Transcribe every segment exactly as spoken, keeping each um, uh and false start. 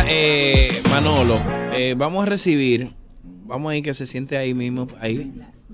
eh, Manolo, eh, vamos a recibir, vamos a ir que se siente ahí mismo, ahí,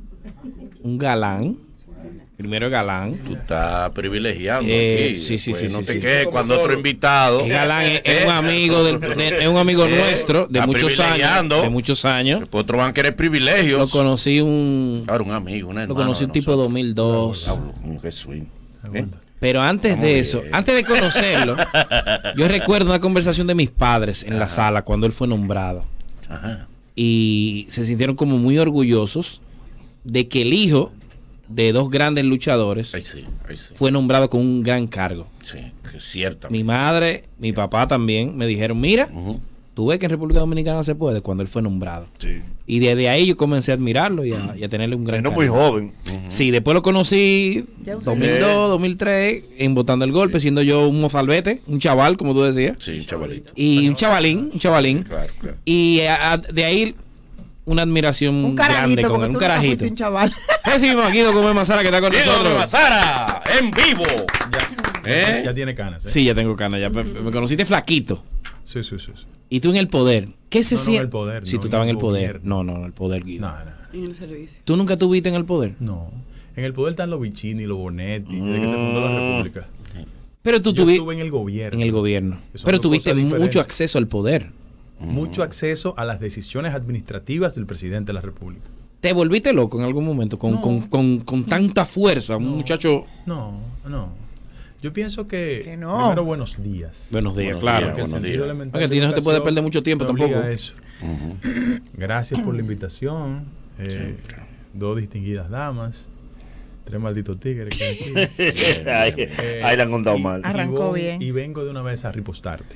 un galán. Primero galán. Tú estás privilegiando eh, aquí. Sí, sí, sí. No sí, te sí. quejes cuando otro invitado. El galán es, es un amigo del, de, es un amigo eh, nuestro de muchos años. De muchos años. Después otros van a querer privilegios. Lo conocí un. Ahora un amigo, un hermano. Lo conocí un tipo dos mil dos. Un Jesús. ¿Eh? Pero antes Vamos de bien. eso, antes de conocerlo, yo recuerdo una conversación de mis padres en Ajá. la sala cuando él fue nombrado. Ajá. Y se sintieron como muy orgullosos de que el hijo de dos grandes luchadores ay, sí, ay, sí. fue nombrado con un gran cargo. Sí, que es cierto. Mi madre, mi papá también me dijeron, mira, uh-huh. tú ves que en República Dominicana se puede cuando él fue nombrado. Sí. Y desde ahí yo comencé a admirarlo y a, y a tenerle un gran sí, no cargo. muy joven. Uh-huh. Sí, después lo conocí dos mil dos, dos mil tres, en Botando el Golpe, sí. siendo yo un mozalbete, un chaval, como tú decías. Sí, un chavalito. Y un chavalín, un chavalín. Claro, claro. Y a, a, de ahí una admiración un grande con él, un carajito. Un chaval. Recibimos aquí a Gómez Mazara que está con Diego nosotros. Mazara, en vivo. Ya, ¿Eh? ya tiene canas. ¿eh? Sí, ya tengo canas. Ya me, me conociste flaquito. Sí, sí, sí, sí. Y tú en el poder. ¿Qué se no, siente? No, en el poder. Si no, tú estabas en el poder. Gobierno. No, no, en el poder, Guido. No, no. En el servicio. ¿Tú nunca estuviste en el poder? No. En el poder están los Vicini, los Bonetti, mm. desde que se fundó la República. Pero tú Yo tuvi... estuve en el gobierno. En el gobierno. Pero tuviste mucho acceso al poder. Mucho acceso a las decisiones administrativas del presidente de la República. ¿Te volviste loco en algún momento con, no. con, con, con tanta fuerza? Un no. muchacho... No, no. Yo pienso que, que no. primero buenos días. Buenos días, buenos claro. Días, buenos días. Porque ti no te puede perder mucho tiempo tampoco. Eso. Uh-huh. Gracias por la invitación. Eh, dos distinguidas damas. Tres malditos tigres que aquí. ahí, eh, ahí la han contado y, mal. Arrancó y, bien. Y vengo de una vez a ripostarte.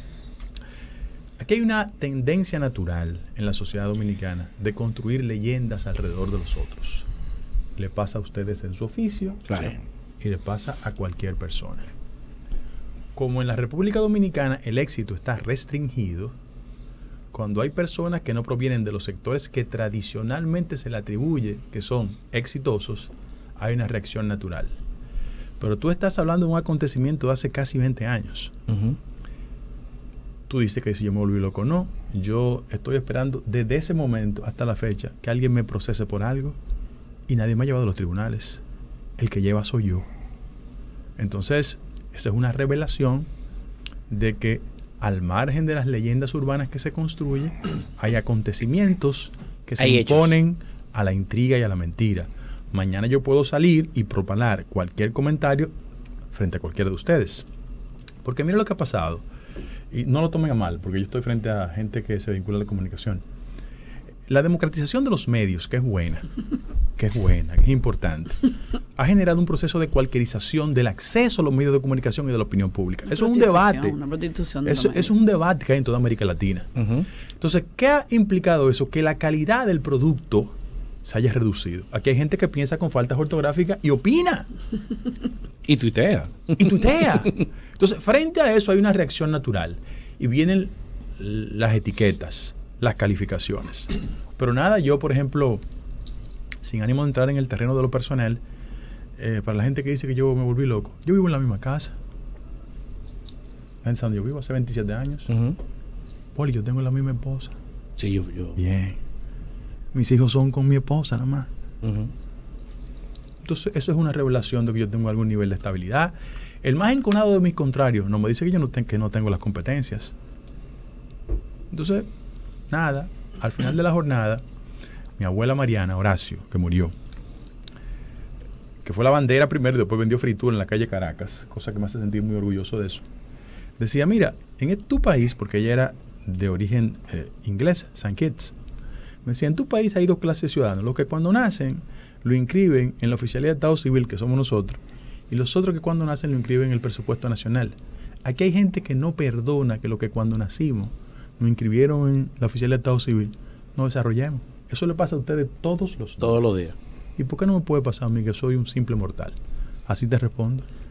Aquí hay una tendencia natural en la sociedad dominicana de construir leyendas alrededor de los otros. Le pasa a ustedes en su oficio, claro. y le pasa a cualquier persona. Como en la República Dominicana el éxito está restringido, cuando hay personas que no provienen de los sectores que tradicionalmente se le atribuye que son exitosos, hay una reacción natural. Pero tú estás hablando de un acontecimiento de hace casi veinte años. Uh-huh. Tú dices que si yo me volví loco, no. Yo estoy esperando desde ese momento hasta la fecha que alguien me procese por algo y nadie me ha llevado a los tribunales. El que lleva soy yo. Entonces, esa es una revelación de que al margen de las leyendas urbanas que se construyen, hay acontecimientos que se hay imponen hechos. A la intriga y a la mentira. Mañana yo puedo salir y propalar cualquier comentario frente a cualquiera de ustedes. Porque mira lo que ha pasado. Y no lo tomen a mal, porque yo estoy frente a gente que se vincula a la comunicación. La democratización de los medios, que es buena, que es buena, que es importante, ha generado un proceso de cualquierización del acceso a los medios de comunicación y de la opinión pública. Una eso es un debate. Una prostitución de eso, eso es un debate que hay en toda América Latina. Uh-huh. Entonces, ¿qué ha implicado eso? Que la calidad del producto se haya reducido. Aquí hay gente que piensa con faltas ortográficas y opina. Y tuitea. Y tuitea. Entonces, frente a eso hay una reacción natural. Y vienen las etiquetas, las calificaciones. Pero nada, yo, por ejemplo, sin ánimo de entrar en el terreno de lo personal, eh, para la gente que dice que yo me volví loco, yo vivo en la misma casa. Pensando, yo vivo hace veintisiete años. Uh-huh. Poli, yo tengo la misma esposa. Sí, yo, yo. Bien. Mis hijos son con mi esposa nada más. Uh-huh. Entonces, eso es una revelación de que yo tengo algún nivel de estabilidad. El más enconado de mis contrarios no me dice que yo no, ten, que no tengo las competencias. Entonces, nada, al final de la jornada, mi abuela Mariana, Horacio, que murió, que fue la bandera primero y después vendió fritura en la calle Caracas, cosa que me hace sentir muy orgulloso de eso, decía, mira, en tu país, porque ella era de origen eh, inglés, Saint Kitts, me decía, en tu país hay dos clases de ciudadanos, los que cuando nacen lo inscriben en la oficialidad de Estado Civil, que somos nosotros, y los otros que cuando nacen lo inscriben en el presupuesto nacional. Aquí hay gente que no perdona que lo que cuando nacimos nos inscribieron en la oficialidad de Estado Civil, no desarrollemos. Eso le pasa a ustedes todos los días. Todos los días. ¿Y por qué no me puede pasar a mí que soy un simple mortal? Así te respondo.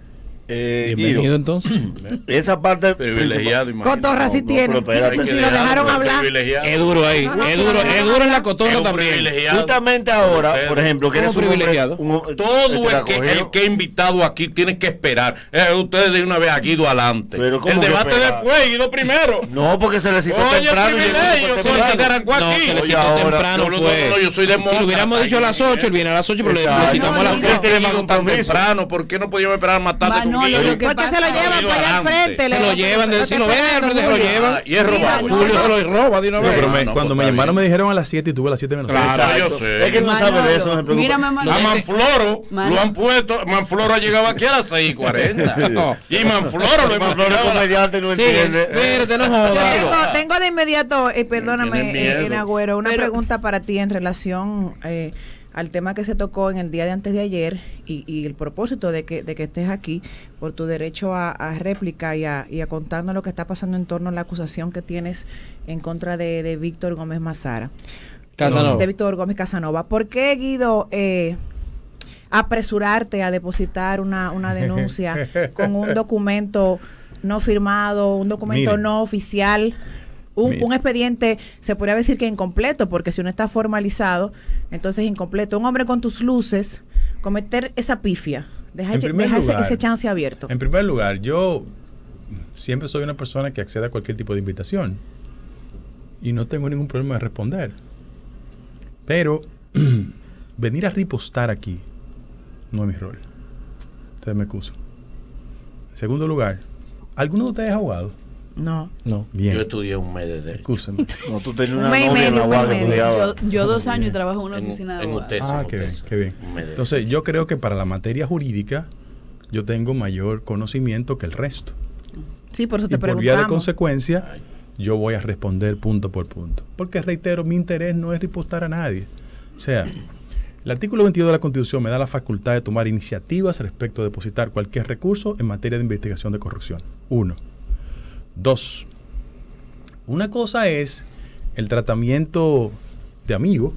Eh, Bienvenido Iro, entonces. esa parte Privilegiado, imagínate. Cotorra sí No, no, tiene. pero espérate. Si lo dejaron hablar. Es duro ahí. Es duro, es duro en la cotorra Es un también. privilegiado. Justamente ahora, Usted- por ejemplo, que ¿Cómo eres un hombre- privilegiado? un hom- Todo este, el que, acogido. el que he invitado aquí tiene que esperar. Eh, ustedes de una vez a Guido adelante. Pero ¿cómo El que debate esperar? después, Guido primero. No, porque se le citó Oye, temprano. y llegó privilegio, súper se le temprano. arrancó No, aquí. se le Oye, citó ahora- temprano No, no, fue. no, no, yo soy Si demócrata. lo hubiéramos dicho a las ocho, él viene a las ocho, pero le- Exacto. lo citamos a las No, seis. Él tiene más Guido tan compromiso. temprano, ¿por qué no podíamos esperar más tarde con Manolo, Guido? lo que Porque se lo pasa- llevan Guido para allá al adelante. frente. Se lo llevan, de si lo ven, se lo llevan. Y es robado. Mira, Julio se lo roba de una No, vez. pero me- no, cuando pues me está llamaron bien. me dijeron a las siete y tuve a las siete menos Claro. Claro, yo Exacto. sé. Es que él no sabe de eso, no se preocupe. Mírame, A Manolo. Manfloro Mano. lo han puesto, Manfloro ha llegado aquí a las seis y cuarenta. No. Y Manfloro lo hemos Manfloro es tirado a la- comediante, no Sí, entiende. espérate, no Yo jodas. tengo, tengo de inmediato, eh, perdóname, Tiene miedo. eh, Enagüero, una Pero- pregunta para ti en relación eh, al tema que se tocó en el día de antes de ayer y, y el propósito de que, de que estés aquí por tu derecho a, a réplica y a, y a contarnos lo que está pasando en torno a la acusación que tienes en contra de, de Víctor Gómez Mazara. Casanova. De Víctor Gómez Casanova. ¿Por qué, Guido, eh, apresurarte a depositar una, una denuncia con un documento no firmado, un documento Mire. no oficial, un, Mire. un expediente, se podría decir que incompleto, porque si uno está formalizado, entonces es incompleto? Un hombre con tus luces, cometer esa pifia, deja, En ese, primer deja ese- lugar, ese chance abierto. En primer lugar, yo siempre soy una persona que accede a cualquier tipo de invitación y no tengo ningún problema de responder. Pero venir a ripostar aquí no es mi rol. Ustedes me excusan. En segundo lugar, ¿alguno de ustedes es abogado? No. No. Bien. Yo estudié un mes de derecho. Excúsenme. No, tú tenías Un una mes y novia en medio, la un U A mes que y medio. estudiaba. Yo, yo dos años trabajo en una En, oficina de en abogados. UTESA, Ah, en qué bien, UTESA. qué bien. Un mes de- Entonces, yo creo que para la materia jurídica yo tengo mayor conocimiento que el resto. Sí, por eso te Y por vía de preguntamos. consecuencia, yo voy a responder punto por punto. Porque, reitero, mi interés no es ripostar a nadie. O sea, el artículo veintidós de la Constitución me da la facultad de tomar iniciativas respecto de depositar cualquier recurso en materia de investigación de corrupción. Uno. Dos. Una cosa es el tratamiento de amigo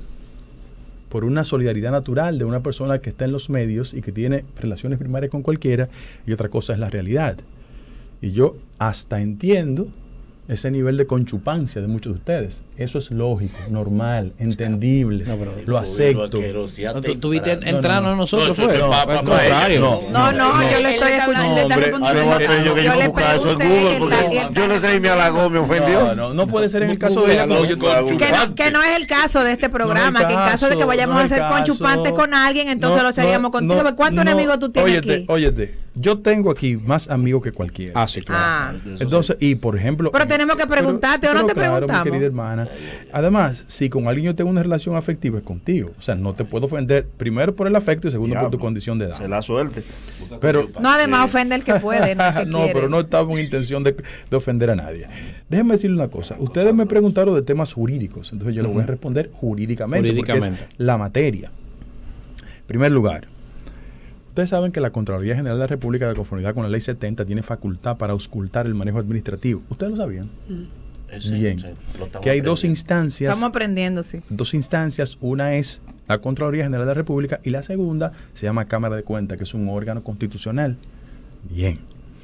por una solidaridad natural de una persona que está en los medios y que tiene relaciones primarias con cualquiera, y otra cosa es la realidad. Y yo hasta entiendo ese nivel de conchupancia de muchos de ustedes. Eso es lógico, normal, entendible, No, pero- lo acepto. No, tú tuviste No, entrando no, a nosotros, No, eso fue. es No, pa- al pa- pa- contrario. no, No, no, yo le Él estoy está hablando, escuchando. él está hombre, respondiendo. Ahora voy a tener yo que Yo yo le buscar eso en pregunté, Google él está- porque él yo no sé si me halagó, me ofendió. No, no, no puede ser en el caso de Google, no, yo- con- Que no, que no es el caso de este programa, No es el que en caso de que caso, vayamos no a es el ser caso. conchupantes con alguien, entonces No, lo seríamos no, contigo. no, ¿Cuántos no. enemigos tú tienes Óyete, aquí? Óyete, yo tengo aquí más amigos que cualquiera. Ah, sí, claro. Ah. Entonces, y por ejemplo... Pero tenemos que preguntarte, ¿o no te claro, preguntamos? mi querida hermana. Además, si con alguien yo tengo una relación afectiva es contigo. O sea, no te puedo ofender, primero por el afecto y segundo por tu Diablo. condición de edad. Se la suerte. Pero, No, además ofende el que puede, no el que no, quiere. pero no estaba con intención de, de ofender a nadie. Déjenme decirle una cosa. Ustedes me preguntaron de temas jurídicos, entonces yo les voy a responder jurídicamente, Jurídicamente. porque es la materia. En primer lugar, ustedes saben que la Contraloría General de la República, de conformidad con la Ley setenta, tiene facultad para auscultar el manejo administrativo. ¿Ustedes lo sabían? Ese, Bien. sí, lo estamos Que hay dos aprendiendo. instancias. Estamos aprendiendo, sí. Dos instancias, una es la Contraloría General de la República y la segunda se llama Cámara de Cuentas, que es un órgano constitucional. Bien.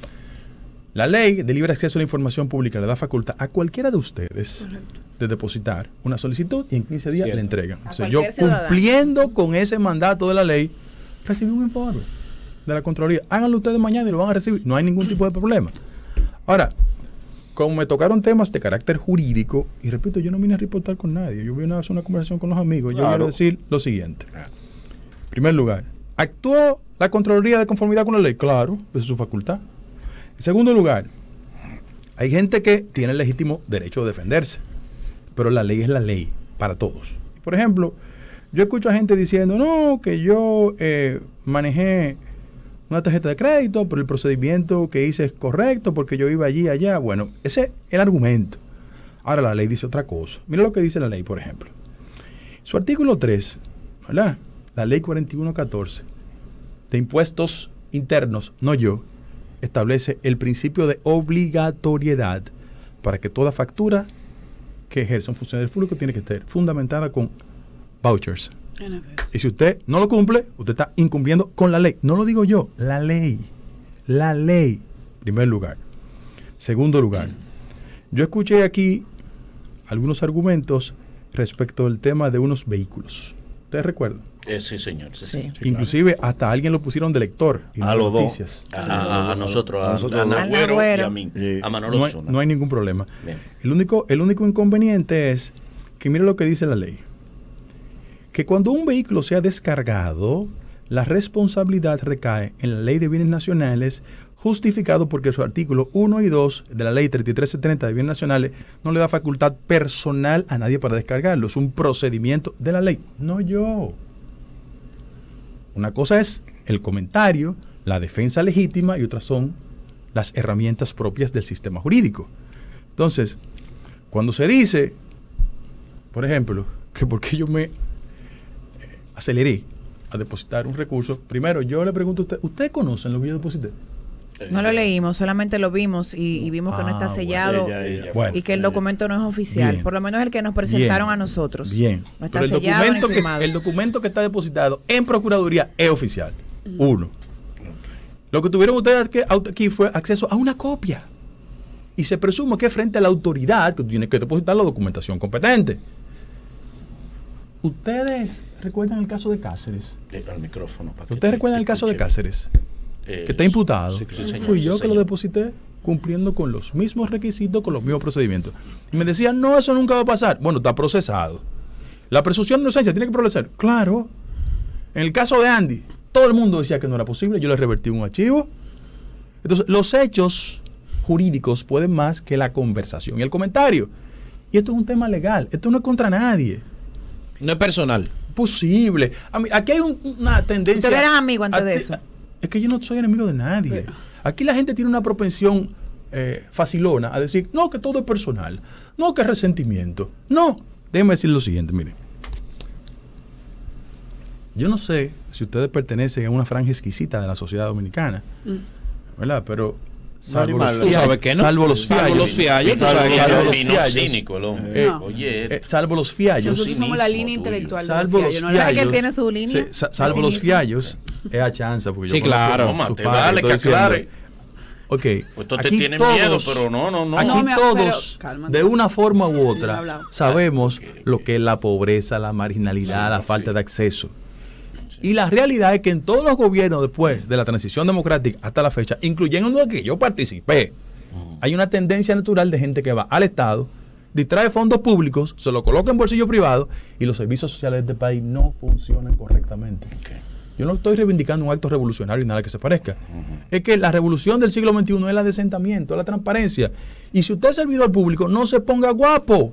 La ley de libre acceso a la información pública le da facultad a cualquiera de ustedes de depositar una solicitud y en quince días Cierto. le entregan. A O sea, yo cualquier ciudadano. cumpliendo con ese mandato de la ley, recibí un informe de la Contraloría. Háganlo ustedes mañana y lo van a recibir. No hay ningún tipo de problema. Ahora, como me tocaron temas de carácter jurídico, y repito, yo no vine a reportar con nadie, yo vine a hacer una conversación con los amigos, yo Claro. quiero decir lo siguiente. En primer lugar, ¿actuó la Contraloría de conformidad con la ley? Claro, esa es su facultad. En segundo lugar, hay gente que tiene el legítimo derecho de defenderse, pero la ley es la ley para todos. Por ejemplo, yo escucho a gente diciendo, no, que yo eh, manejé una tarjeta de crédito, pero el procedimiento que hice es correcto porque yo iba allí, allá. Bueno, ese es el argumento. Ahora la ley dice otra cosa. Mira lo que dice la ley, por ejemplo. Su artículo tres, ¿verdad? La ley cuarenta y uno catorce de impuestos internos, no yo, establece el principio de obligatoriedad para que toda factura que ejerza un funcionario público tiene que estar fundamentada con vouchers. Y si usted no lo cumple, usted está incumpliendo con la ley. No lo digo yo, la ley. La ley, primer lugar. Segundo lugar, yo escuché aquí algunos argumentos respecto al tema de unos vehículos. ¿Ustedes recuerdan? Eh, sí, señor. Sí, Sí. señor. Inclusive hasta alguien lo pusieron de lector. y A no los dos. noticias. A, a- a nosotros, a, A nosotros, a ¿no? Nagüero y Nagüero. a mí, Sí. a Manolo No hay, Zuna. no hay ningún problema. Bien. El único, el único inconveniente es que mire lo que dice la ley. Que cuando un vehículo sea descargado, la responsabilidad recae en la Ley de Bienes Nacionales, justificado porque su artículo uno y dos de la Ley treinta y tres setenta de Bienes Nacionales no le da facultad personal a nadie para descargarlo. Es un procedimiento de la ley, no yo. Una cosa es el comentario, la defensa legítima y otras son las herramientas propias del sistema jurídico. Entonces, cuando se dice, por ejemplo, que porque yo me eh, aceleré a depositar un recurso, primero yo le pregunto a usted, ¿ustedes conocen lo que yo deposité? No lo leímos, solamente lo vimos y, y vimos que no Ah, está bueno, sellado ella, ella. Bueno, y que el documento no es oficial. Bien. Por lo menos el que nos presentaron Bien, a nosotros. Bien. No está Pero el sellado ni documento, que, firmado. el documento que está depositado en Procuraduría es oficial. Uno. Lo que tuvieron ustedes que- aquí fue acceso a una copia. Y se presume que frente a la autoridad que tiene que depositar la documentación competente. ¿Ustedes recuerdan el caso de Cáceres? Eh, al micrófono. para que ¿Ustedes te- recuerdan te el caso de escuche. Cáceres? Eh, Que está imputado. sí, sí, señor, Fui sí, yo que señor. lo deposité cumpliendo con los mismos requisitos, con los mismos procedimientos. Y me decían, no, eso nunca va a pasar. Bueno, está procesado. La presunción de inocencia tiene que prevalecer. Claro. En el caso de Andy, todo el mundo decía que no era posible. Yo le revertí un archivo. Entonces, los hechos jurídicos pueden más que la conversación y el comentario. Y esto es un tema legal. Esto no es contra nadie. No es personal. Posible. A mí, aquí hay un- una tendencia. Ustedes eran amigos antes a de ti- eso. Es que yo no soy enemigo de nadie. Aquí la gente tiene una propensión eh, facilona a decir, no, que todo es personal. No, que es resentimiento. No. Déjenme decir lo siguiente, miren. Yo no sé si ustedes pertenecen a una franja exquisita de la sociedad dominicana, ¿verdad? Pero salvo Nadie los más. Tú sabes que no. salvo los Salvo fiallos. los fiallos, tú Salvo sabes que los no. fiallos. Y no fiallos. cínico el hombre. Eh, Oye, Eh, salvo los fiallos. Nosotros somos la cinismo línea tuyo. intelectual de Salvo los los fiallos, no la- ¿Sabes que fiallos. él tiene su línea? Sí, sa- salvo los Cinismo. fiallos, es a chanza. Porque Sí, yo conozco claro. a Toma, tu te padre, vale estoy que diciendo. aclare. Ok. Pues tú te aquí tienes todos- miedo, pero no, no, no. Aquí No, me- todos, pero, cálmate. de una forma u No he otra, hablado. sabemos lo que es la pobreza, la marginalidad, la falta de acceso. Y la realidad es que en todos los gobiernos después de la transición democrática hasta la fecha, incluyendo en el que yo participé, hay una tendencia natural de gente que va al Estado, distrae fondos públicos, se lo coloca en bolsillo privado y los servicios sociales de este país no funcionan correctamente. Yo no estoy reivindicando un acto revolucionario y nada que se parezca. Es que la revolución del siglo veintiuno es el adesentamiento, es la transparencia. Y si usted es servidor público, no se ponga guapo.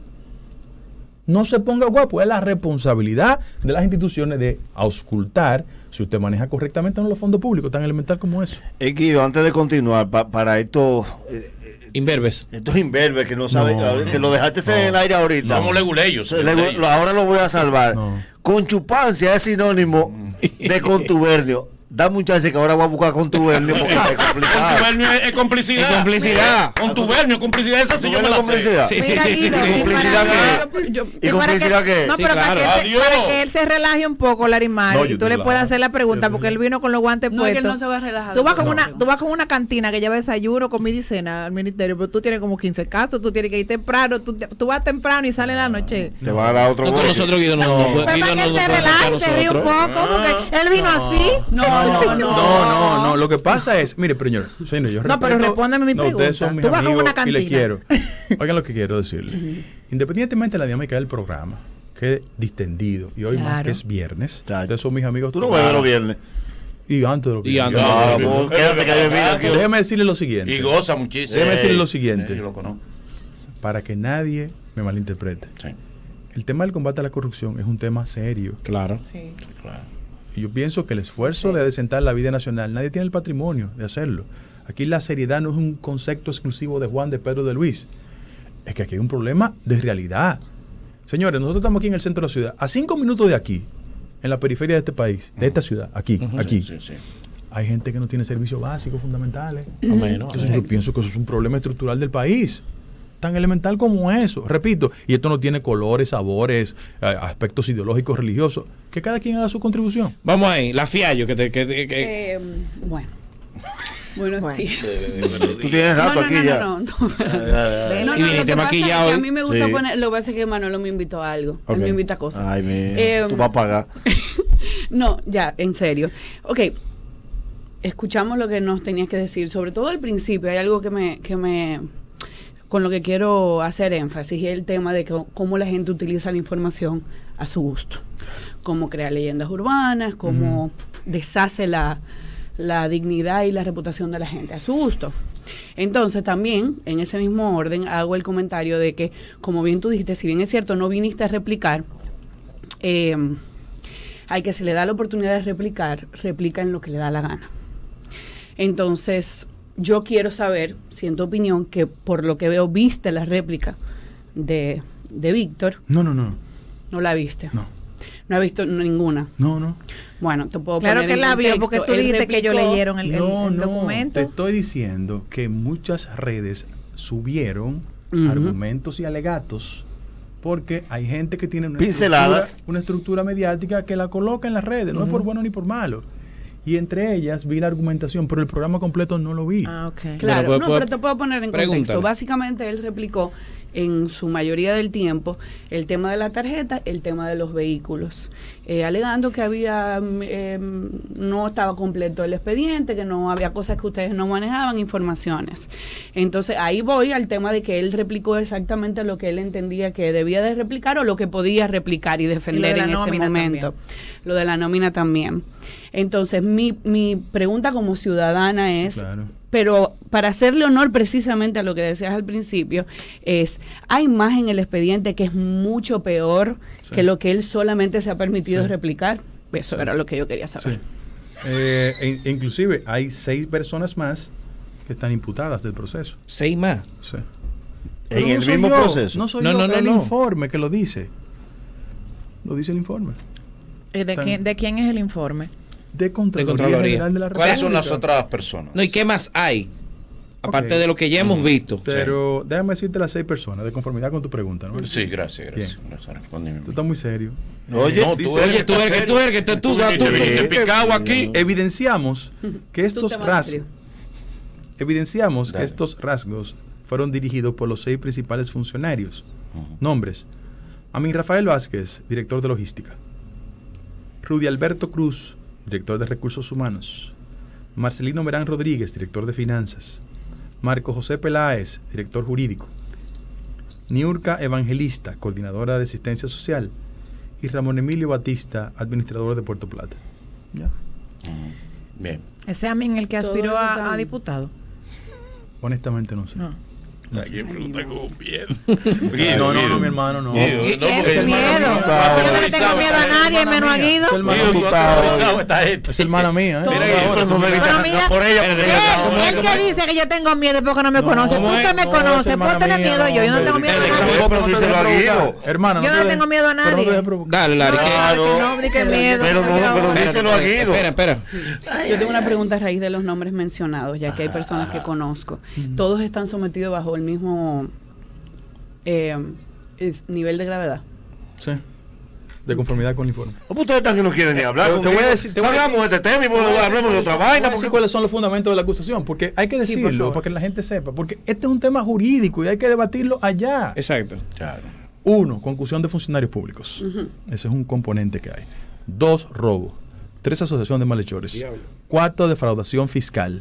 No se ponga guapo. Es la responsabilidad de las instituciones de auscultar si usted maneja correctamente o no los fondos públicos, tan elemental como eso. Eh, Guido, antes de continuar, pa- para estos eh, Inverbes. estos imberbes que no saben, No, que lo dejaste en el aire ahorita. Somos leguleyos. Le- lo- ahora lo voy a salvar. No. Conchupancia es sinónimo de contubernio. Dame un chance que ahora voy a buscar contubernio porque es complicado. Contubernio es, es complicidad. Es complicidad. Contubernio, complicidad. Esa sí yo me ¿Contubernio la es complicidad? sé. Sí, sí, Mira, sí, sí, Guido, sí. y ¿Complicidad para qué? que- yo- ¿Y para complicidad que- qué? No, Sí, pero para, claro. que él se, Adiós. para que él se relaje un poco, Larimar, No, y yo tú te le relajo. puedas hacer la pregunta, porque él vino con los guantes No, es que puestos. él no se va a relajar. Tú vas, con No. una, tú vas con una cantina que lleva desayuno, comida y cena al ministerio, pero tú tienes como quince casos, tú tienes que ir temprano, tú, tú vas temprano y sale en la noche. Te van a dar otro No, con golpe. nosotros Guido no, no, Pues Guido para que no él nos se puede tocar a relaje y se ríe un nosotros. poco, porque él vino así. No, no, no. No, no, no. Lo que pasa es, mire, señor, señor, yo No, pero respeto- respóndeme mi no, ustedes son mis pregunta. Tú vas con amigos una y le cantina. quiero. Oigan lo que quiero decirle. Independientemente de la dinámica del programa, que es distendido, y hoy más Claro. que es viernes, Chacho. ustedes son mis amigos. Tú no bebes los viernes. Y antes de los Y viernes. antes de Ah, los vos quédate que hay bebida aquí. Déjeme decirle lo siguiente. Y goza muchísimo. Déjeme decirle lo Sí, siguiente. yo lo conozco. Para que nadie me malinterprete. Sí, El tema del combate a la corrupción es un tema serio. Claro. Sí. claro. Y yo pienso que el esfuerzo de adecentar la vida nacional, nadie tiene el patrimonio de hacerlo. Aquí la seriedad no es un concepto exclusivo de Juan, de Pedro, de Luis. Es que aquí hay un problema de realidad. Señores, nosotros estamos aquí en el centro de la ciudad, a cinco minutos de aquí, en la periferia de este país, de esta ciudad, aquí, aquí. Sí, sí, sí. Hay gente que no tiene servicios básicos fundamentales. Amén, ¿no? Entonces yo pienso que eso es un problema estructural del país. Tan elemental como eso. Repito, y esto no tiene colores, sabores, eh, aspectos ideológicos, religiosos. Que cada quien haga su contribución. Vamos ahí, la Fiallo, que te... Que, que- que- Eh, bueno. Buenos Bueno. días. Tú tienes No, rato no, aquí no, ya. no, no. Dale, dale. No, Y no, viniste lo que pasa maquillado es que a hoy. mí me gusta Sí. poner, lo que pasa es que Manolo me invitó a algo. Ok. Él me invita a cosas. Ay, mi. Eh, Tú vas a pagar. No, ya, en serio. Ok, escuchamos lo que nos tenías que decir, sobre todo al principio. Hay algo que me, que me, con lo que quiero hacer énfasis, y es el tema de que, cómo la gente utiliza la información a su gusto. Cómo crea leyendas urbanas, cómo uh-huh. deshace la, la dignidad y la reputación de la gente a su gusto. Entonces también, en ese mismo orden, hago el comentario de que, como bien tú dijiste, si bien es cierto, no viniste a replicar, eh, al que se le da la oportunidad de replicar, replica en lo que le da la gana. Entonces, yo quiero saber, si en tu opinión, que por lo que veo, viste la réplica de, de Víctor. No, no, no. ¿No la viste? No. ¿No ha visto ninguna? No, no. Bueno, te puedo Claro poner que en la vio, contexto. porque tú Él dijiste que ellos replicó- leyeron el, el- no, el no. documento. Te estoy diciendo que muchas redes subieron Ujú. argumentos y alegatos porque hay gente que tiene una Pinceladas. estructura, una estructura mediática que la coloca en las redes, no es por bueno ni por malo. Y entre ellas vi la argumentación, pero el programa completo no lo vi. Ah, ok. Claro, Bueno, no, pues, pero te puedo poner en pregúntale. contexto. Básicamente él replicó en su mayoría del tiempo el tema de la tarjeta, el tema de los vehículos, eh, alegando que había eh, no estaba completo el expediente, que no había cosas que ustedes no manejaban, informaciones. Entonces ahí voy al tema de que él replicó exactamente lo que él entendía que debía de replicar o lo que podía replicar y defender de la en ese nómina momento. también. Lo de la nómina también. Entonces mi, mi pregunta como ciudadana es... Sí, claro. Pero para hacerle honor precisamente a lo que decías al principio, es, hay más en el expediente que es mucho peor Sí. que lo que él solamente se ha permitido Sí. replicar. Eso Sí. era lo que yo quería saber. Sí. Eh, e- e inclusive hay seis personas más que están imputadas del proceso. Seis más. Sí. En Pero el no soy mismo yo, proceso. No soy No, yo, no, no, el no. informe que lo dice. Lo dice el informe. ¿Y de, Tan- quién, ¿De quién es el informe? De Contraloría, Contraloría. General de la ¿Cuáles son las República. otras personas? No, ¿y qué más hay? Aparte Ok. de lo que ya hemos visto. Pero déjame decirte las seis personas, de conformidad con tu pregunta, ¿no? Sí, gracias, gracias. Bien. gracias. Respóndeme. Tú estás muy serio. Oye, No, dice- tú eres Oye, tú eres que tú eres que tú, tú, Tú tú, viniste tú- picado aquí. Evidenciamos que estos te vas rasgos, serio. evidenciamos que Dale. estos rasgos fueron dirigidos por los seis principales funcionarios. Nombres: Amin Rafael Vázquez, director de logística; Rudy Alberto Cruz, director de recursos humanos; Marcelino Merán Rodríguez, director de finanzas; Marco José Peláez, director jurídico; Niurka Evangelista, coordinadora de asistencia social; y Ramón Emilio Batista, administrador de Puerto Plata. ¿Ya? Bien. Ese Amin el que Todo aspiró eso a, está- a diputado. Honestamente no sé. No. Aquí pregunta con miedo. No, no, no, mi hermano, no. Guido, ¿Qué- no, ¿Qué porque- miedo? diputado. Yo no le tengo miedo a nadie, menos a Guido. Es hermana Guido, mía. tú has autorizado esta gente. Es hermana mía, ¿eh? Todo- Mira, Pero ahora, Pero no sí, debiste Pero arrancar mira, por ella. ¿qué? porque ella- ¿Cómo es? El ¿Cómo que es? dice que yo tengo miedo porque no me No, conoce. ¿cómo Usted es? me No, conoce. es hermana Puedo tener mía, miedo yo. Yo no hombre. tengo miedo a Pero- nadie. pero díselo a Guido. Hermana, Yo no te le de- tengo miedo a pero no nadie. te dejes provocar. Dale, Lari. que- Claro. Que no, di que miedo. Pero no, pero Espera, díselo a Guido. Espera, espera. Yo tengo una pregunta a raíz de los nombres mencionados, ya que hay personas que conozco. Todos están sometidos bajo el mismo eh, es- nivel de gravedad. Sí. De conformidad con el informe. ¿Cómo ustedes están que no quieren ni hablar? Pero te voy a conmigo? decir- te voy a Salgamos de este tema y bueno, hablemos de otra Te voy a vaina. decir Porque... cuáles son los fundamentos de la acusación, porque hay que Sí, por decirlo favor. para que la gente sepa, porque este es un tema jurídico y hay que debatirlo allá. Exacto. Claro. Uno, concusión de funcionarios públicos. Ese es un componente que hay. Dos, robo. Tres, asociación de malhechores. Diablo. Cuarto, defraudación fiscal.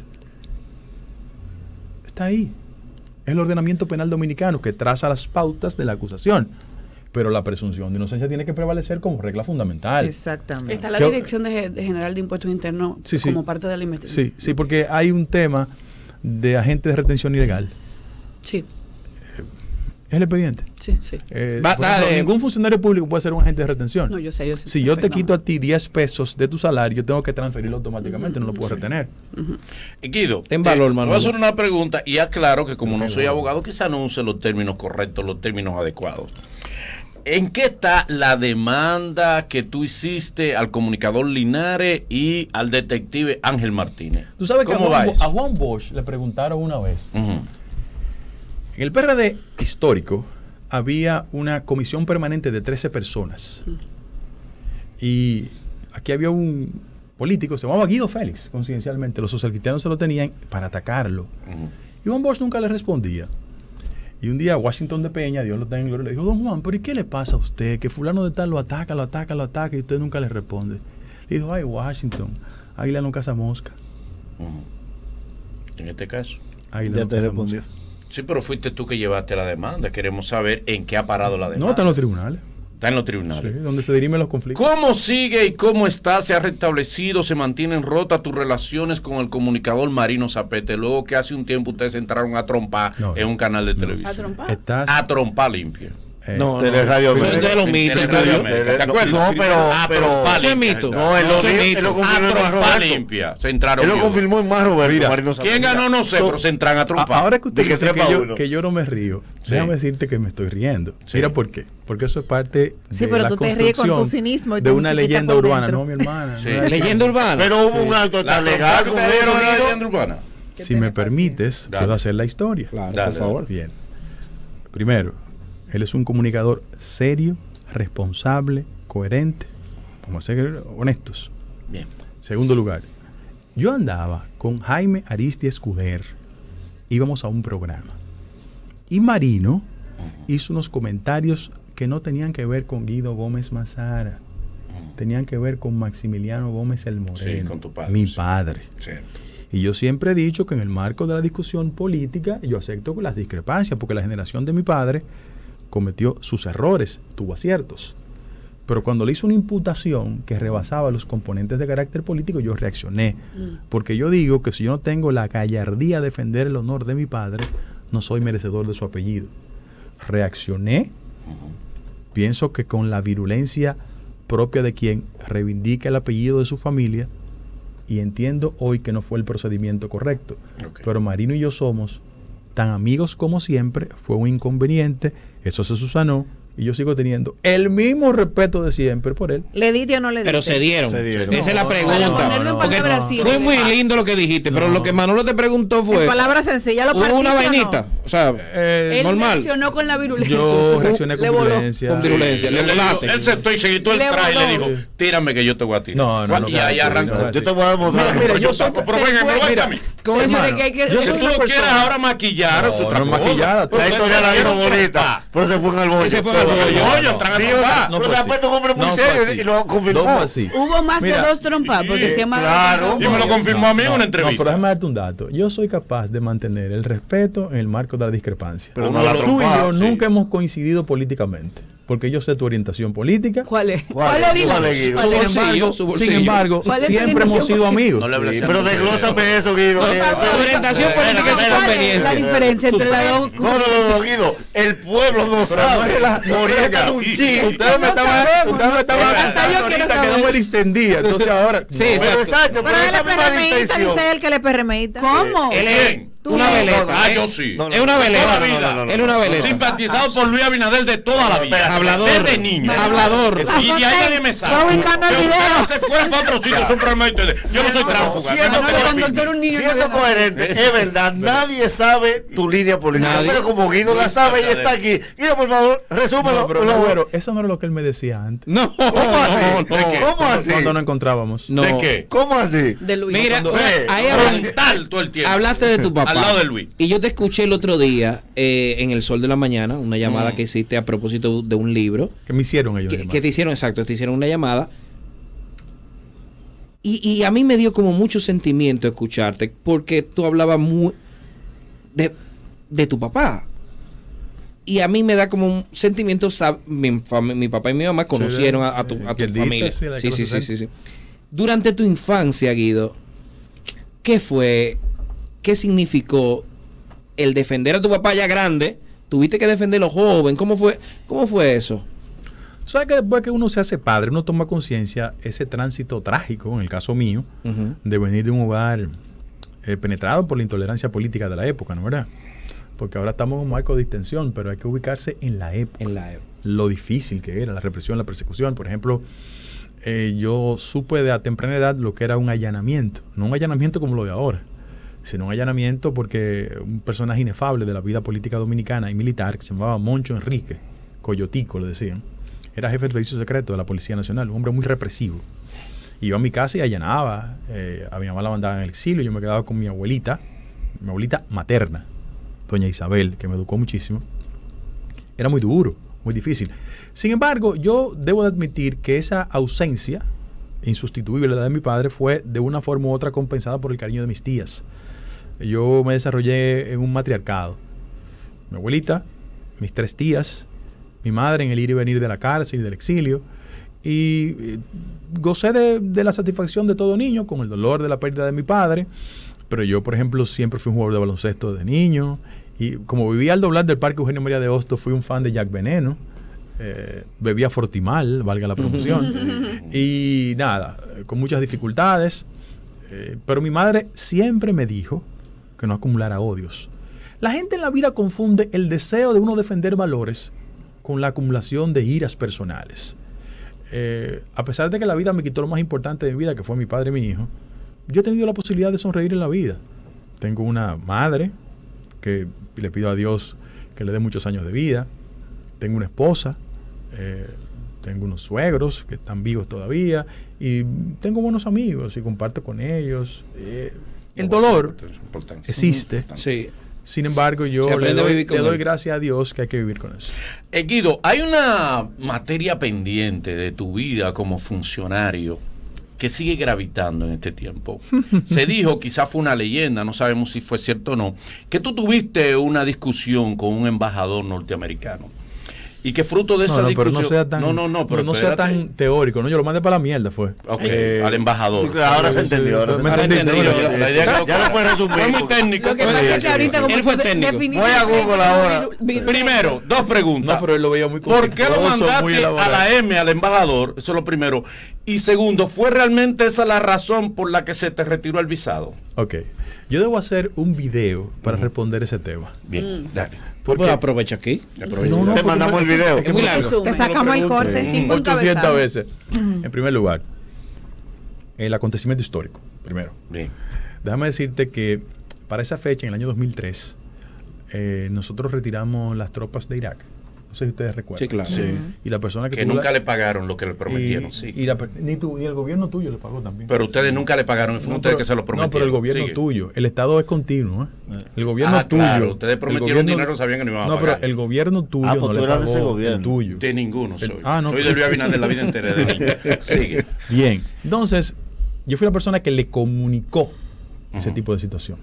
Está ahí. Es el ordenamiento penal dominicano que traza las pautas de la acusación. Pero la presunción de inocencia tiene que prevalecer como regla fundamental. Exactamente. Está la ¿Qué- Dirección de, de General de Impuestos Internos Sí, sí. como parte de la investigación. Sí, sí, porque hay un tema de agentes de retención ilegal. Sí, Es el expediente. sí, sí. Eh, Va, por ejemplo, dale. ningún funcionario público puede ser un agente de retención. No, yo sé, yo sé. Si yo te perfectamente. quito a ti diez pesos de tu salario, tengo que transferirlo automáticamente, no lo puedo retener. Eh, Guido, Ten te- valor, te voy Manolo. a hacer una pregunta y aclaro que como no soy abogado, quizá no use los términos correctos, los términos adecuados. ¿En qué está la demanda que tú hiciste al comunicador Linares y al detective Ángel Martínez? Tú sabes que a ¿Cómo va Juan, Bo- eso? a Juan Bosch le preguntaron una vez. Ujú. En el P R D histórico había una comisión permanente de trece personas. Y aquí había un, político, se llamaba Guido Félix, coincidencialmente. Los socialcristianos se lo tenían para atacarlo. Uh-huh. Y Juan Bosch nunca le respondía. Y un día Washington de Peña, Dios lo tenga en gloria, le dijo, don Juan, ¿pero y qué le pasa a usted? Que fulano de tal lo ataca, lo ataca, lo ataca y usted nunca le responde. Le dijo, ay, Washington, águila no caza mosca. Uh-huh. En este caso. Águila ya no te respondió. Mosca. Sí, pero fuiste tú que llevaste la demanda. Queremos saber en qué ha parado la demanda. No, está en los tribunales. Está en los tribunales. Sí, donde se dirimen los conflictos. ¿Cómo sigue y cómo está? ¿Se ha restablecido? ¿Se mantienen rotas tus relaciones con el comunicador Marino Zapete? Luego que hace un tiempo ustedes entraron a trompar no, en un canal de no, televisión. ¿A trompar? Estás... A trompar limpia. Eh, no, Teleradio no, eso es de los mitos. ¿Te acuerdas? No, pero, pero eso es mito. No, él lo, él lo confirmó a trompar limpia. Se entraron. Él lo confirmó en más Roberto. Mira, Marino ¿quién ganó? No sé, pero se entran a trompar. Ahora que usted que dice que yo, que yo no me río, sí. déjame decirte que me estoy riendo. Sí. Mira por qué. Porque eso es parte de sí, pero la tú te ríes con tu cinismo y de una leyenda urbana. No, mi hermana. Sí. ¿Leyenda urbana? Pero hubo un acto tan legal con eso. ¿Leyenda urbana? Si me permites, puedo hacer la historia. Claro, por favor. Bien. Primero, él es un comunicador serio, responsable, coherente. Vamos a ser honestos. Bien. Segundo lugar, yo andaba con Jaime Aristi Escuder. Íbamos a un programa. Y Marino uh-huh. hizo unos comentarios que no tenían que ver con Guido Gómez Mazara. Uh-huh. Tenían que ver con Maximiliano Gómez el Moreno. Sí, con tu padre. Mi sí. padre. Cierto. Y yo siempre he dicho que en el marco de la discusión política yo acepto las discrepancias, porque la generación de mi padre cometió sus errores, tuvo aciertos. Pero cuando le hizo una imputación que rebasaba los componentes de carácter político, yo reaccioné. Mm. Porque yo digo que si yo no tengo la gallardía de defender el honor de mi padre, no soy merecedor de su apellido. Reaccioné. Uh-huh. Pienso que con la virulencia propia de quien reivindica el apellido de su familia, y entiendo hoy que no fue el procedimiento correcto. Okay. Pero Marino y yo somos tan amigos como siempre, fue un inconveniente, eso se subsanó, y yo sigo teniendo el mismo respeto de siempre por él. ¿Le diste o no le diste? Pero se dieron. Se dieron. Esa no, es la pregunta. No, no, no, porque no, fue muy lindo lo que dijiste, pero lo que Manolo te preguntó fue... En palabras sencillas, lo hubo una vainita, no. o sea, eh, él normal. Él reaccionó con la virulencia. Yo reaccioné con virulencia. Con virulencia. Le volaste. Él se estoy seguito el traje y le dijo, tírame que yo te voy a tirar. No, no, no. Y ahí arrancó. Yo te voy a demostrar. Mira, yo soy... Pero venga, me voy a mí. Con eso de que hay que... Si tú lo quieres ahora maquillar, es otra cosa. La historia la dijo bonita, pero se fue en el bollo. Se fue en el bollo. No, pero se ha puesto un hombre muy no serio y lo confirmó. No así. Hubo más Mira, de dos trompas porque sí, se llama... Claro. Y me lo confirmó a mí en una entrevista. No, pero déjame darte un dato. Yo soy capaz de mantener el respeto en el marco de la discrepancia. Pero no la Tú trompa, y yo sí. nunca hemos coincidido políticamente. Porque yo sé tu orientación política. ¿Cuál es? ¿Cuál ¿Cuál es? es? ¿Cuál es, Guido? Su bolsillo, embargo, su bolsillo. sin embargo, ¿Cuál es siempre su hemos sido amigos. No le hables Sí, pero desglósame eso, Guido. No, su orientación política es su ¿Cuál es conveniencia. la diferencia entre las dos? No, no, no, no, Guido. El pueblo no sabe. Morieta un chiste. Ustedes me estaban ustedes me estaban Hasta yo quiero ahorita que saber. no me distendía. Entonces ahora. Sí, Pero exacto. exacto, Pero pero él esa es misma perremeíta, distensión. dice él que él es perremeíta. ¿Cómo? Él es Tú una no. veleta. Ah, ¿eh? yo sí. No, no, Es una no, veleta. toda la vida. No, no, no, Es una veleta. Simpatizado por Luis Abinader de toda la vida. Hablador. Desde niño. Hablador. Y de ahí nadie me sabe. Está buscando el Que video. usted se fue a otro sitio, es un problema de ustedes. Yo no soy tránsfuga. Siendo Manolo, cuando tú eres un niño, Siendo no ves coherente, es verdad, nadie sabe tu línea política, Nadie. pero como Guido la sabe y está aquí. Guido, por favor, resúmelo. No, pero por favor. bueno, eso no era lo que él me decía antes. No. ¿Cómo así? No, ¿De qué? no. ¿Cómo así? Cuando nos encontrábamos. No. ¿De qué? ¿Cómo así? De Luis. Mira, Cuando- una- eh, ahí cuando- hablan- Frontal todo el tiempo. hablaste de tu papá. Al lado de Luis. Y yo te escuché el otro día eh, en El Sol de la Mañana, una llamada Mm. que hiciste a propósito de un libro. Que me hicieron ellos. Que, llamar. que te hicieron, exacto, te hicieron una llamada. Y, y a mí me dio como mucho sentimiento escucharte, porque tú hablabas muy de, de tu papá. Y a mí me da como un sentimiento, sab- mi, fam- mi papá y mi mamá conocieron a, a tu, a tu Guildita, familia. sí, la Sí, que sí, lo sí, sí, sí. Durante tu infancia, Guido, ¿qué fue? ¿Qué significó el defender a tu papá ya grande? ¿Tuviste que defenderlo joven? ¿Cómo fue, cómo fue eso? ¿Sabes que después que uno se hace padre, uno toma conciencia ese tránsito trágico, en el caso mío, Uh-huh. de venir de un hogar eh, penetrado por la intolerancia política de la época, ¿no verdad? Porque ahora estamos en un marco de distensión, pero hay que ubicarse en la época. En la Lo difícil que era, la represión, la persecución. Por ejemplo, eh, yo supe de a temprana edad lo que era un allanamiento. No un allanamiento como lo de ahora, sino un allanamiento porque un personaje inefable de la vida política dominicana y militar, que se llamaba Moncho Enrique, Coyotico le decían, era jefe del servicio secreto de la Policía Nacional, un hombre muy represivo. Iba a mi casa y allanaba. Eh, a mi mamá la mandaba en el exilio. Yo me quedaba con mi abuelita, mi abuelita materna, doña Isabel, que me educó muchísimo. Era muy duro, muy difícil. Sin embargo, yo debo de admitir que esa ausencia insustituible de mi padre fue de una forma u otra compensada por el cariño de mis tías. Yo me desarrollé en un matriarcado. Mi abuelita, mis tres tías, mi madre en el ir y venir de la cárcel y del exilio. Y eh, gocé de, de la satisfacción de todo niño con el dolor de la pérdida de mi padre. Pero yo, por ejemplo, siempre fui un jugador de baloncesto de niño. Y como vivía al doblar del Parque Eugenio María de Hostos, fui un fan de Jack Veneno. Eh, bebía Fortimal, valga la promoción. Y nada, con muchas dificultades. Eh, pero mi madre siempre me dijo que no acumulara odios. La gente en la vida confunde el deseo de uno defender valores con la acumulación de iras personales. Eh, a pesar de que la vida me quitó lo más importante de mi vida, que fue mi padre y mi hijo, yo he tenido la posibilidad de sonreír en la vida. Tengo una madre que le pido a Dios que le dé muchos años de vida. Tengo una esposa. Eh, tengo unos suegros que están vivos todavía. Y tengo buenos amigos y comparto con ellos. Eh, el dolor existe. Sí. Sin embargo, yo le doy, le doy gracias a Dios que hay que vivir con eso. Eh, Guido, hay una materia pendiente de tu vida como funcionario que sigue gravitando en este tiempo. Se dijo, quizás fue una leyenda, no sabemos si fue cierto o no, que tú tuviste una discusión con un embajador norteamericano. Y que fruto de no, esa no, discusión... Pero no sea tan, no, no, no, pero no sea tan teórico, ¿no? Yo lo mandé para la mierda, fue. Ok, eh, al embajador. Claro, ahora se entendió. Ahora Ahora entendió. Ya, ya lo puedes resumir. Fue muy técnico. Lo que pasa es que ahorita como Él fue técnico. Voy a Google ahora. Primero, dos preguntas. No, pero él lo veía muy ¿Por qué lo conceptuoso, muy mandaste a elaborado. la M, al embajador? Eso es lo primero. Y segundo, ¿fue realmente esa la razón por la que se te retiró el visado? Ok. Yo debo hacer un video para uh-huh. responder ese tema. Bien, mm. dale. ¿Por qué aprovecha aquí? No, no, te mandamos el video. Es muy largo. Te sacamos el corte. Cinco ochocientas veces. En primer lugar, el acontecimiento histórico, primero. Bien. Déjame decirte que para esa fecha, en el año dos mil tres, eh, nosotros retiramos las tropas de Irak. No sé si ustedes recuerdan. Sí, claro. Sí. Y la persona que, que nunca la, le pagaron lo que le prometieron, y, sí. Y la, ni, tu, ni el gobierno tuyo le pagó también. Pero ustedes nunca le pagaron, fueron no, ustedes pero, que se lo prometieron. No, pero el gobierno Sigue. tuyo. El Estado es continuo, ¿eh? El gobierno ah, tuyo. Claro, ustedes prometieron gobierno, dinero, sabían que no iban a no, pagar. No, pero el gobierno tuyo ah, no pues le pagó de ese gobierno. el tuyo. De ninguno soy. El, ah, no, soy de Luis Abinader la vida entera de niño. Sigue. Bien. Entonces, yo fui la persona que le comunicó uh-huh. ese tipo de situación.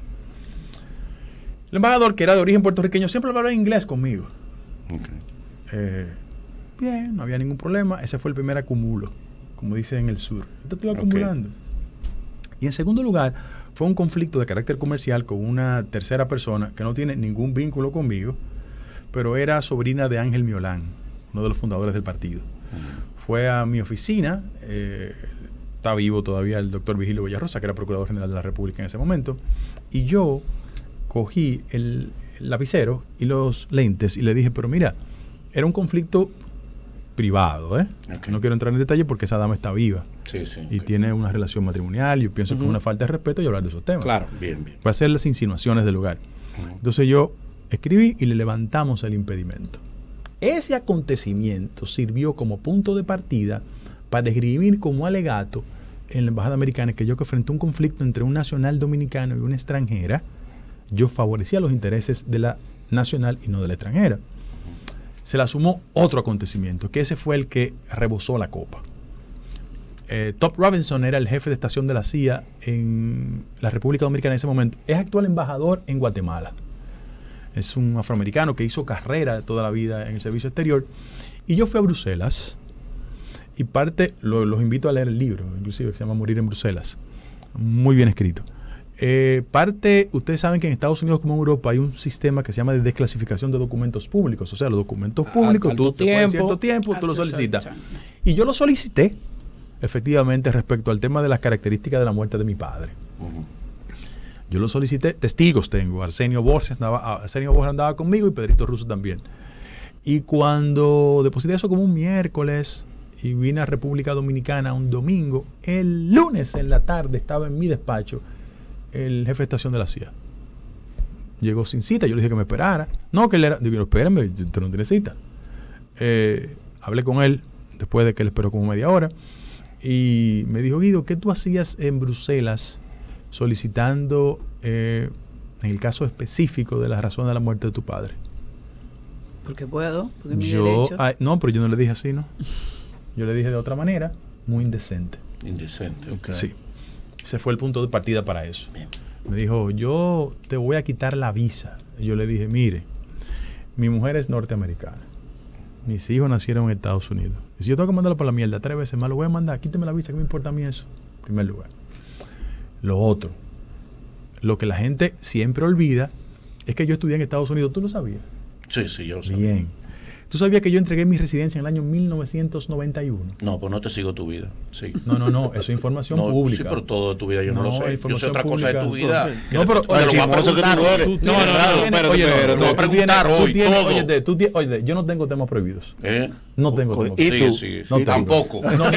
El embajador, que era de origen puertorriqueño, siempre hablaba en inglés conmigo. Okay. Eh, bien, no había ningún problema. Ese fue el primer acumulo, como dice en el sur. Esto estoy acumulando. Okay. Y en segundo lugar, fue un conflicto de carácter comercial con una tercera persona que no tiene ningún vínculo conmigo, pero era sobrina de Ángel Miolán, uno de los fundadores del partido. Uh-huh. Fue a mi oficina, eh, está vivo todavía el doctor Vigilio Villarrosa, que era Procurador General de la República en ese momento, y yo cogí el, el lapicero y los lentes y le dije, pero mira, era un conflicto privado, ¿eh? Okay. No quiero entrar en detalle porque esa dama está viva sí, sí, y okay. tiene una relación matrimonial. Yo pienso uh-huh. que es una falta de respeto y hablar de esos temas. Claro, bien, bien. Voy a hacer las insinuaciones del lugar. Uh-huh. Entonces yo escribí y le levantamos el impedimento. Ese acontecimiento sirvió como punto de partida para escribir como alegato en la embajada americana que yo, que frente a un conflicto entre un nacional dominicano y una extranjera, yo favorecía los intereses de la nacional y no de la extranjera. Se le sumó otro acontecimiento, que ese fue el que rebosó la copa. Eh, Top Robinson era el jefe de estación de la C I A en la República Dominicana en ese momento. Es actual embajador en Guatemala. Es un afroamericano que hizo carrera toda la vida en el servicio exterior. Y yo fui a Bruselas y parte, lo, los invito a leer el libro, inclusive, que se llama Morir en Bruselas. Muy bien escrito. Eh, parte, ustedes saben que en Estados Unidos como en Europa hay un sistema que se llama de desclasificación de documentos públicos. O sea, los documentos públicos, a, tú tiempo, en cierto tiempo, tú lo solicitas. Y yo lo solicité, efectivamente, respecto al tema de las características de la muerte de mi padre. Uh-huh. Yo lo solicité, testigos tengo, Arsenio Borges andaba, Arsenio Borges andaba conmigo y Pedrito Russo también. Y cuando deposité eso como un miércoles y vine a República Dominicana un domingo, el lunes en la tarde estaba en mi despacho el jefe de estación de la C I A. Llegó sin cita, yo le dije que me esperara. No, que él era, digo, espérame, usted no tiene cita. Eh, hablé con él después de que él esperó como media hora Y me dijo, Guido, ¿qué tú hacías en Bruselas solicitando, eh, en el caso específico de la razón de la muerte de tu padre? Porque puedo, porque es mi Yo, derecho. ah, no, pero yo no le dije así, ¿no? Yo le dije de otra manera, muy indecente. Indecente, ok. Sí. Ese fue el punto de partida para eso. Bien. Me dijo, yo te voy a quitar la visa. Y yo le dije, mire, mi mujer es norteamericana. Mis hijos nacieron en Estados Unidos. Y si yo tengo que mandarlo por la mierda tres veces más, lo voy a mandar. Quíteme la visa, ¿qué me importa a mí eso? En primer lugar. Lo otro, lo que la gente siempre olvida es que yo estudié en Estados Unidos. ¿Tú lo sabías? Sí, sí, yo lo sé. Bien. ¿Tú sabías que yo entregué mi residencia en el año mil novecientos noventa y uno? No, pues no te sigo tu vida. Sí. No, no, no, eso es información No, pública. sí, pero todo de tu vida yo no, No, lo sé. Yo sé información otra cosa de tu pública. vida. No, pero te lo voy a chismoso que tú preguntar. eres. Tú No, tienes- no, no, tú tienes- espérate, oye, no, espérate. tú Te voy a tienes- preguntar tú hoy tienes- todo. Óyete, tú tienes- óyete, yo no tengo temas prohibidos. ¿Eh? No tengo Oye, temas ¿y Sigue, tú? sigue, No sigue. tengo. Tampoco. No, no, no, no,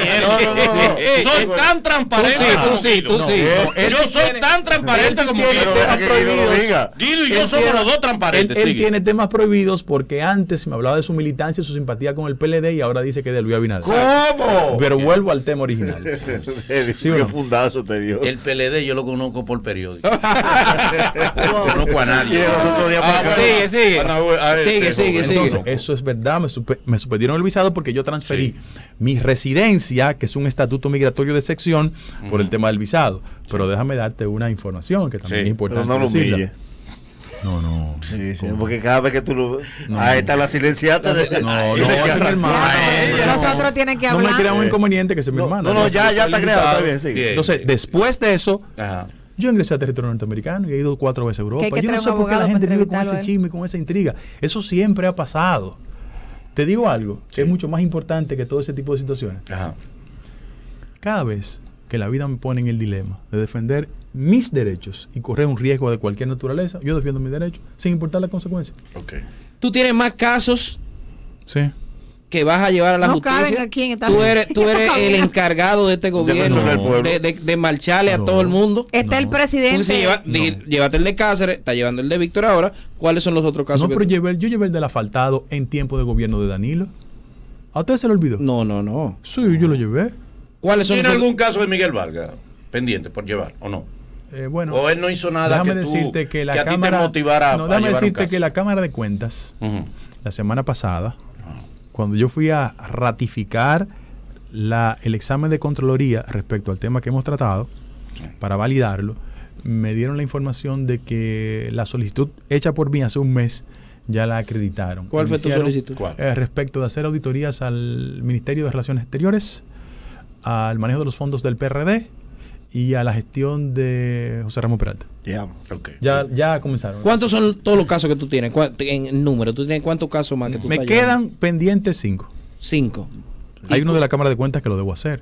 no. Soy tan transparente. Tú sí, como tú sí, Guido. tú sí. No, Él yo sí soy tiene- tan transparente él sí como tiene Guido. Deja temas que Guido lo prohibidos. diga. Guido y Él yo somos tiene- los dos transparentes. Él, él sigue. tiene temas prohibidos porque antes me hablaba de su militancia y su simpatía con el P L D y ahora dice que de Luis Abinader. ¿Cómo? Pero vuelvo al tema original. ¿Sí o qué no? fundazo te dio. El P L D yo lo conozco por periódico. No conozco a nadie. Y los otros días Ah, para acá. Sigue, sigue. Ana, a ver, Sigue, este, sigue, joven, sigue. Entonces, eso es verdad, me, supe- me suspendieron el visado porque yo transferí Sí. mi residencia, que es un estatuto migratorio de sección, por el tema del visado. Pero déjame darte una información que también Sí. es importante. Pero no lo decirla. humille. No, no. Sí, sí, ¿Cómo? porque cada vez que tú lo... No. Ahí está la silenciata. de- No, Ahí no, de que ese es mi arrasar. hermano. Ay, Los otros tienen que No me hablar. crea un inconveniente que sea mi No, hermano. no, no, ya, Yo ya soy está creado, invitado. está bien, sí. Bien. Entonces, después de eso, Ajá. yo ingresé a territorio norteamericano y he ido cuatro veces a Europa. Que hay que Yo no traer sé un por qué la abogado gente para vive con ese entrevistarlo a él. chisme, con esa intriga. Eso siempre ha pasado. Te digo algo, que Sí. es mucho más importante que todo ese tipo de situaciones. Ajá. Cada vez que la vida me pone en el dilema de defender mis derechos y correr un riesgo de cualquier naturaleza, yo defiendo mis derechos, sin importar las consecuencias. Ok. Tú tienes más casos Sí. que vas a llevar a la No justicia. caben aquí en esta- Tú eres, tú eres el Cabina. encargado de este gobierno Defensor del pueblo. de, de, de marcharle a No. todo el mundo. Está el No. presidente. Porque si lleva- No. di- llévate el de Cáceres, está llevando el de Víctor ahora. ¿Cuáles son los otros casos? No, que pero tú- llevé el- yo llevé el del asfaltado en tiempo de gobierno de Danilo. ¿A usted se le olvidó? No, no, no. Sí, yo lo llevé. ¿Cuáles son ¿Tiene los otros? algún caso de Miguel Vargas pendiente por llevar o no? Eh, bueno, O él no hizo nada déjame que tú- decirte que la que a ti te cámara, motivara no, a déjame llevar un decirte caso. que la Cámara de Cuentas Ujú. la semana pasada, cuando yo fui a ratificar la, el examen de Contraloría respecto al tema que hemos tratado, para validarlo, me dieron la información de que la solicitud hecha por mí hace un mes ya la acreditaron. ¿Cuál fue tu Iniciaron, solicitud? ¿Cuál? eh, respecto de hacer auditorías al Ministerio de Relaciones Exteriores, al manejo de los fondos del P R D y a la gestión de José Ramón Peralta. Diablo. Ok. Ya, ya comenzaron. ¿Cuántos son todos los casos que tú tienes? ¿Cuá- En número, ¿tú tienes cuántos casos más que tú Me estás quedan llevando? pendientes cinco. Cinco. Hay ¿Y uno cu- de la Cámara de Cuentas que lo debo hacer.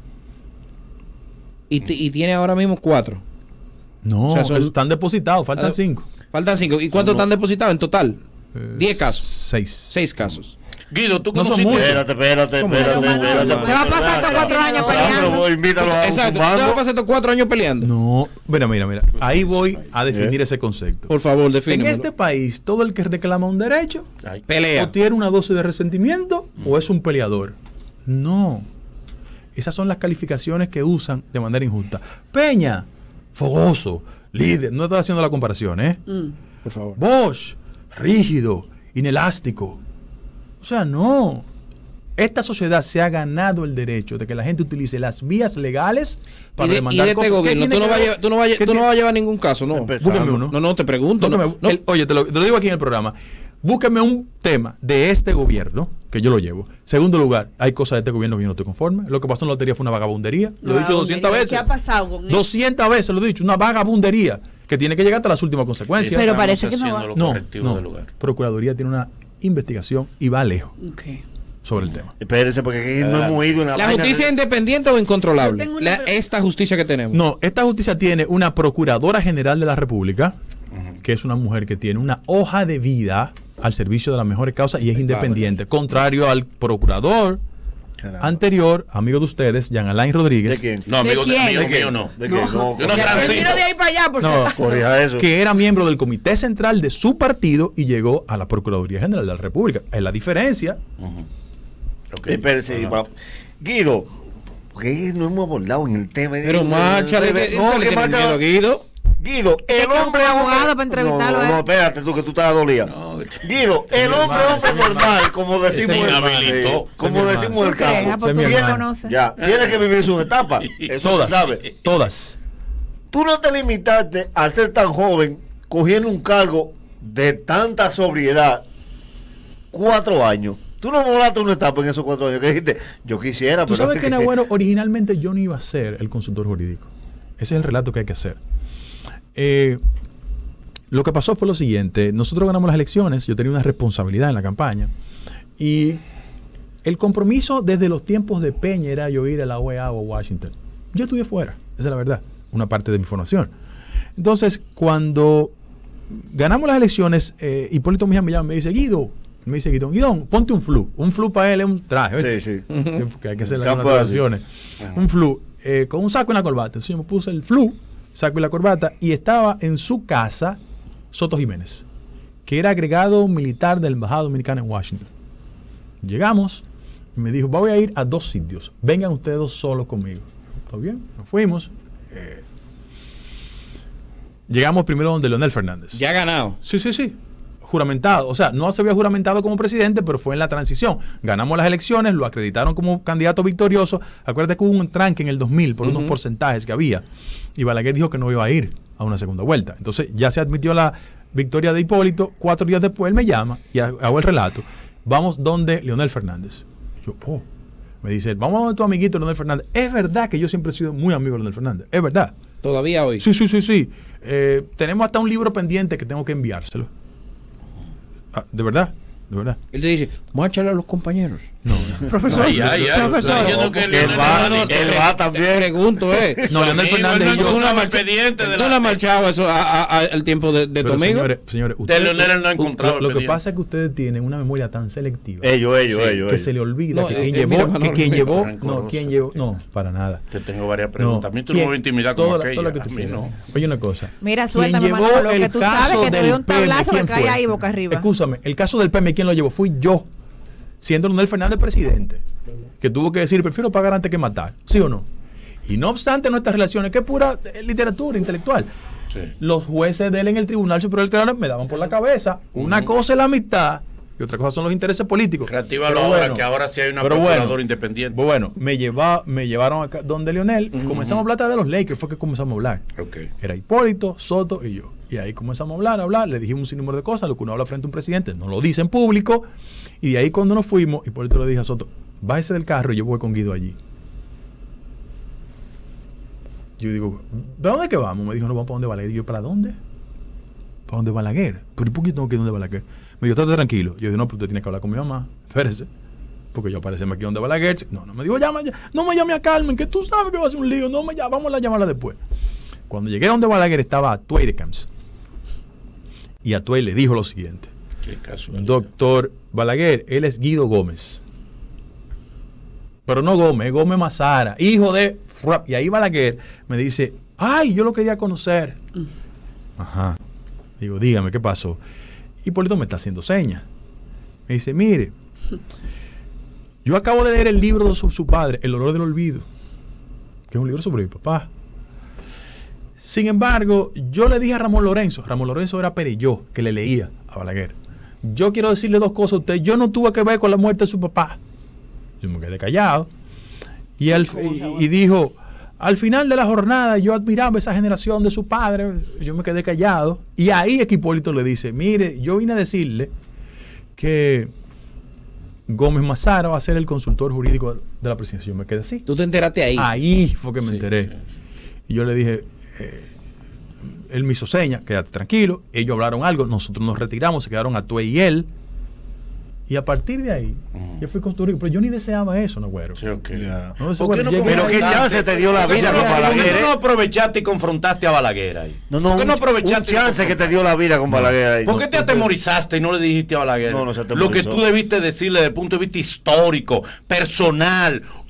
Y, ti- y tiene ahora mismo cuatro. No, O sea, son- están depositados, faltan Ah, cinco. Faltan cinco. ¿Y cuántos están depositados en total? Eh, Diez casos. Seis. Seis casos. Guido, tú No son conociste. muchos. Espérate, espérate, ¿Cómo espérate. no son muchos, espérate, hermano? Te va a pasar estos cuatro años peleando. Sandro, invítalo a un Exacto. ¿Tú zumbando. vas a pasar estos cuatro años peleando? No, mira, mira, mira. Ahí voy a definir ¿Eh? ese concepto. Por favor, En defíneme. este país, todo el que reclama un derecho Ay, Pelea. o tiene una dosis de resentimiento o es un peleador. No. Esas son las calificaciones que usan de manera injusta. Peña, fogoso, líder. No estoy haciendo la comparación, ¿eh? Mm. Por favor. Bosch, rígido, inelástico. O sea, no. Esta sociedad se ha ganado el derecho de que la gente utilice las vías legales Y para de, y demandar de este cosas. ¿Qué gobierno, tiene tú no, que vas a ver- llevar, tú, no vas a, qué tú no tiene- vas a llevar ningún caso, no. Empezando. Búsqueme uno. No, no, te pregunto. Búsqueme- no, no. el- oye, te lo, te lo digo aquí en el programa. Búsqueme un tema de este gobierno, que yo lo llevo. Segundo lugar, hay cosas de este gobierno que yo no estoy conforme. Lo que pasó en la lotería fue una vagabundería. Lo he dicho doscientas veces. ¿Qué ha pasado con eso? doscientas veces lo he dicho. Una vagabundería que tiene que llegar hasta las últimas consecuencias. Pero estamos parece que no haciendo va. lo no, correctivo no. del lugar. Procuraduría tiene una investigación y va lejos Ok. sobre el tema. Espérense, porque aquí no hemos ido en la ¿La vaina justicia de- es independiente o incontrolable? Yo tengo una La- pre- esta justicia que tenemos. No, esta justicia tiene una Procuradora General de la República, que es una mujer que tiene una hoja de vida al servicio de las mejores causas y es independiente, contrario al procurador Caramba. anterior, amigo de ustedes, Jean Alain ¿De Rodríguez, quién? No, amigo, ¿De quién? amigo ¿De quién? mío no. ¿De quién? No, Yo no corrija transito. eso. Mira de ahí para allá, por No, si acaso. Corrija eso. que era miembro del Comité Central de su partido y llegó a la Procuraduría General de la República. Es la diferencia. Ujú. Ok. Espérense, Ajá. va- Guido, porque no hemos abordado en el tema. Pero márchale, que, no, que márchale, Guido. Guido, el hombre abogado hombre. para entrevistarlo. No, no, no, espérate tú que tú estás dolida. No, Guido, el hombre hombre normal, como decimos en el como decimos en el campo. Ya, tiene que vivir sus etapas. Eso todas, se sabe. Todas. Tú no te limitaste al ser tan joven cogiendo un cargo de tanta sobriedad. Cuatro años. Tú no volaste una etapa en esos cuatro años que dijiste, yo quisiera. Tú pero sabes que, Nagüero, originalmente yo no iba a ser el consultor jurídico. Ese es el relato que hay que hacer. Eh, lo que pasó fue lo siguiente. Nosotros ganamos las elecciones, yo tenía una responsabilidad en la campaña y el compromiso desde los tiempos de Peña era yo ir a la O E A o a Washington. Yo estudié fuera, esa es la verdad, una parte de mi formación. Entonces, cuando ganamos las elecciones, eh, Hipólito Mejía me llama y me dice, Guido, me dice Guido, Guido, ponte un flu. Un flu para él es un traje, ¿ves? Sí, sí. Que hay que hacer las traducciones. Un flu, eh, con un saco y una corbata. Entonces yo me puse el flu, saco y la corbata, y estaba en su casa Soto Jiménez, que era agregado militar de la Embajada Dominicana en Washington. Llegamos y me dijo, voy a ir a dos sitios, vengan ustedes dos solos conmigo. ¿Está bien? Nos fuimos. Eh, llegamos primero donde Leonel Fernández. Ya ha ganado. Sí, sí, sí. Juramentado. O sea, no se había juramentado como presidente, pero fue en la transición. Ganamos las elecciones, lo acreditaron como candidato victorioso. Acuérdate que hubo un tranque en el dos mil por uh-huh. unos porcentajes que había. Y Balaguer dijo que no iba a ir a una segunda vuelta. Entonces ya se admitió la victoria de Hipólito. Cuatro días después él me llama y hago el relato. Vamos donde Leonel Fernández. Yo, oh. Me dice, vamos a donde tu amiguito Leonel Fernández. Es verdad que yo siempre he sido muy amigo de Leonel Fernández. Es verdad. ¿Todavía hoy? Sí, sí, sí, sí. Eh, tenemos hasta un libro pendiente que tengo que enviárselo. Ah, ¿de verdad? ¿De verdad? Él te dice, márchale a los compañeros. No, profesor. Ay, ay, ay. Profesor. Diciendo que Él va, él va también. Pregunto, ¿eh? No, Leonel Fernández y yo. ¿Tú no has marchado eso a, a, a, al tiempo de, de tu amigo? Señores, señores ustedes, de Leonel no ha encontrado. Lo, lo que pasa es que ustedes tienen una memoria tan selectiva. Ellos, ellos, sí, ellos. Que ellos. se le olvida no, que eh, quien eh, llevó, mira, que quien llevó, no, no, quien llevó, no, para nada. Te tengo varias preguntas. A mí tú no me vas a intimidar como aquella. A mí no. Oye una cosa. Mira, suéltame, Manolo, que tú sabes que te doy un tablazo que cae ahí boca arriba. Escúchame, el caso del P M, ¿quién lo llevó? Fui yo, siendo Leonel Fernández presidente, que tuvo que decir, prefiero pagar antes que matar, ¿sí o no? Y no obstante nuestras relaciones, que es pura eh, literatura intelectual, sí. Los jueces de él en el Tribunal Superior Electoral me daban por la cabeza. Uh-huh. Una cosa es la amistad y otra cosa son los intereses políticos. Creatívalo ahora, bueno, que ahora sí hay una procuradora bueno, independiente. Bueno, me, lleva, me llevaron acá donde Leonel, uh-huh. Comenzamos a hablar de los Lakers, fue que comenzamos a hablar. Okay. Era Hipólito, Soto y yo. Y ahí comenzamos a hablar, a hablar, le dijimos un sinnúmero de cosas, lo que uno habla frente a un presidente, no lo dice en público. Y de ahí cuando nos fuimos, Hipólito le dije a Soto, bájese del carro y yo voy con Guido allí. Yo digo, ¿de dónde que vamos? Me dijo, no, vamos para donde Balaguer. Y yo, ¿para dónde? ¿Para donde Balaguer? ¿Pero por qué tengo que ir donde Balaguer? Me dijo, estate tranquilo. Yo digo, no, pero usted tiene que hablar con mi mamá. Espérese. Porque yo apareceme aquí donde Balaguer. No, no me dijo, llama, no me llame a Carmen, que tú sabes que va a ser un lío. No me llame, vamos a llamarla después. Cuando llegué a donde Balaguer estaba Atuey de Camps. Y Atuey le dijo lo siguiente. Qué casualidad. Doctor Balaguer, él es Guido Gómez. Pero no Gómez, Gómez Mazara, hijo de... Y ahí Balaguer me dice, ay, yo lo quería conocer. Mm. Ajá. Digo, dígame, ¿qué pasó? Hipólito me está haciendo señas. Me dice, mire, yo acabo de leer el libro de su, su padre, El olor del olvido, que es un libro sobre mi papá. Sin embargo, yo le dije a Ramón Lorenzo, Ramón Lorenzo era Perelló, que le leía a Balaguer. Yo quiero decirle dos cosas a usted. Yo no tuve que ver con la muerte de su papá. Yo me quedé callado. Y, al, y, y dijo, al final de la jornada yo admiraba esa generación de su padre. Yo me quedé callado. Y ahí es que Hipólito le dice, mire, yo vine a decirle que Gómez Mazara va a ser el consultor jurídico de la presidencia. Yo me quedé así. ¿Tú te enteraste ahí? Ahí fue que me sí, enteré. Sí, sí. Y yo le dije... Eh, él me hizo señas, quédate tranquilo. Ellos hablaron algo, nosotros nos retiramos, se quedaron Atuey y él. Y a partir de ahí, uh-huh. yo fui construido. Pero yo ni deseaba eso, no, güero. Sí, okay. Yeah. No, ¿Por qué no pero qué chance te dio la vida con Balaguer. ¿Por qué no aprovechaste y confrontaste a Balaguer ahí? No, no, ¿Por qué no aprovechaste? Un chance que te dio la vida con Balaguer ahí. ¿Por qué te atemorizaste y no le dijiste a Balaguer no, no se lo que tú debiste decirle desde el punto de vista histórico, personal,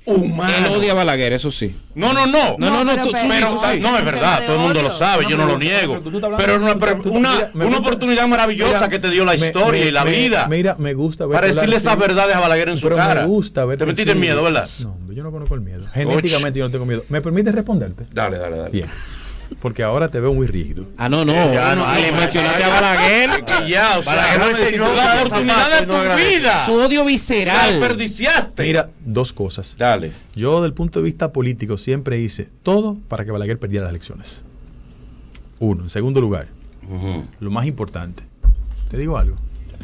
humano. Él odia a Balaguer, eso sí. No, no, no. No, no, no, pero tú, pero- sí, Pero, tú sí. no, es verdad, todo el mundo lo sabe, yo no lo pregunta, niego. pero tú estás hablando Pero una, de- pero tú- una, mira, me una gusta- oportunidad maravillosa Mira, que te dio la me- historia me- y la me- vida. Mira, me gusta ver Para decirle esas verdades a Balaguer en su pero cara. Me gusta ver. Te metiste en miedo, ¿verdad? No, hombre, yo no conozco el miedo. Genéticamente yo no tengo miedo. ¿Me permites responderte? Dale, dale, dale. Bien. Porque ahora te veo muy rígido. Ah, no, no. Ya, no, no, le no, mencionaste ya, a ya. Balaguer. Que ya, o sea, Balaguer no déjame enseñó decirte, a la usar oportunidad zapatos de y no tu agradece. vida. Su odio La visceral. desperdiciaste. Mira, dos cosas. Dale. Yo, del punto de vista político, siempre hice todo para que Balaguer perdiera las elecciones. Uno. En segundo lugar, Ujú. lo más importante, te digo algo.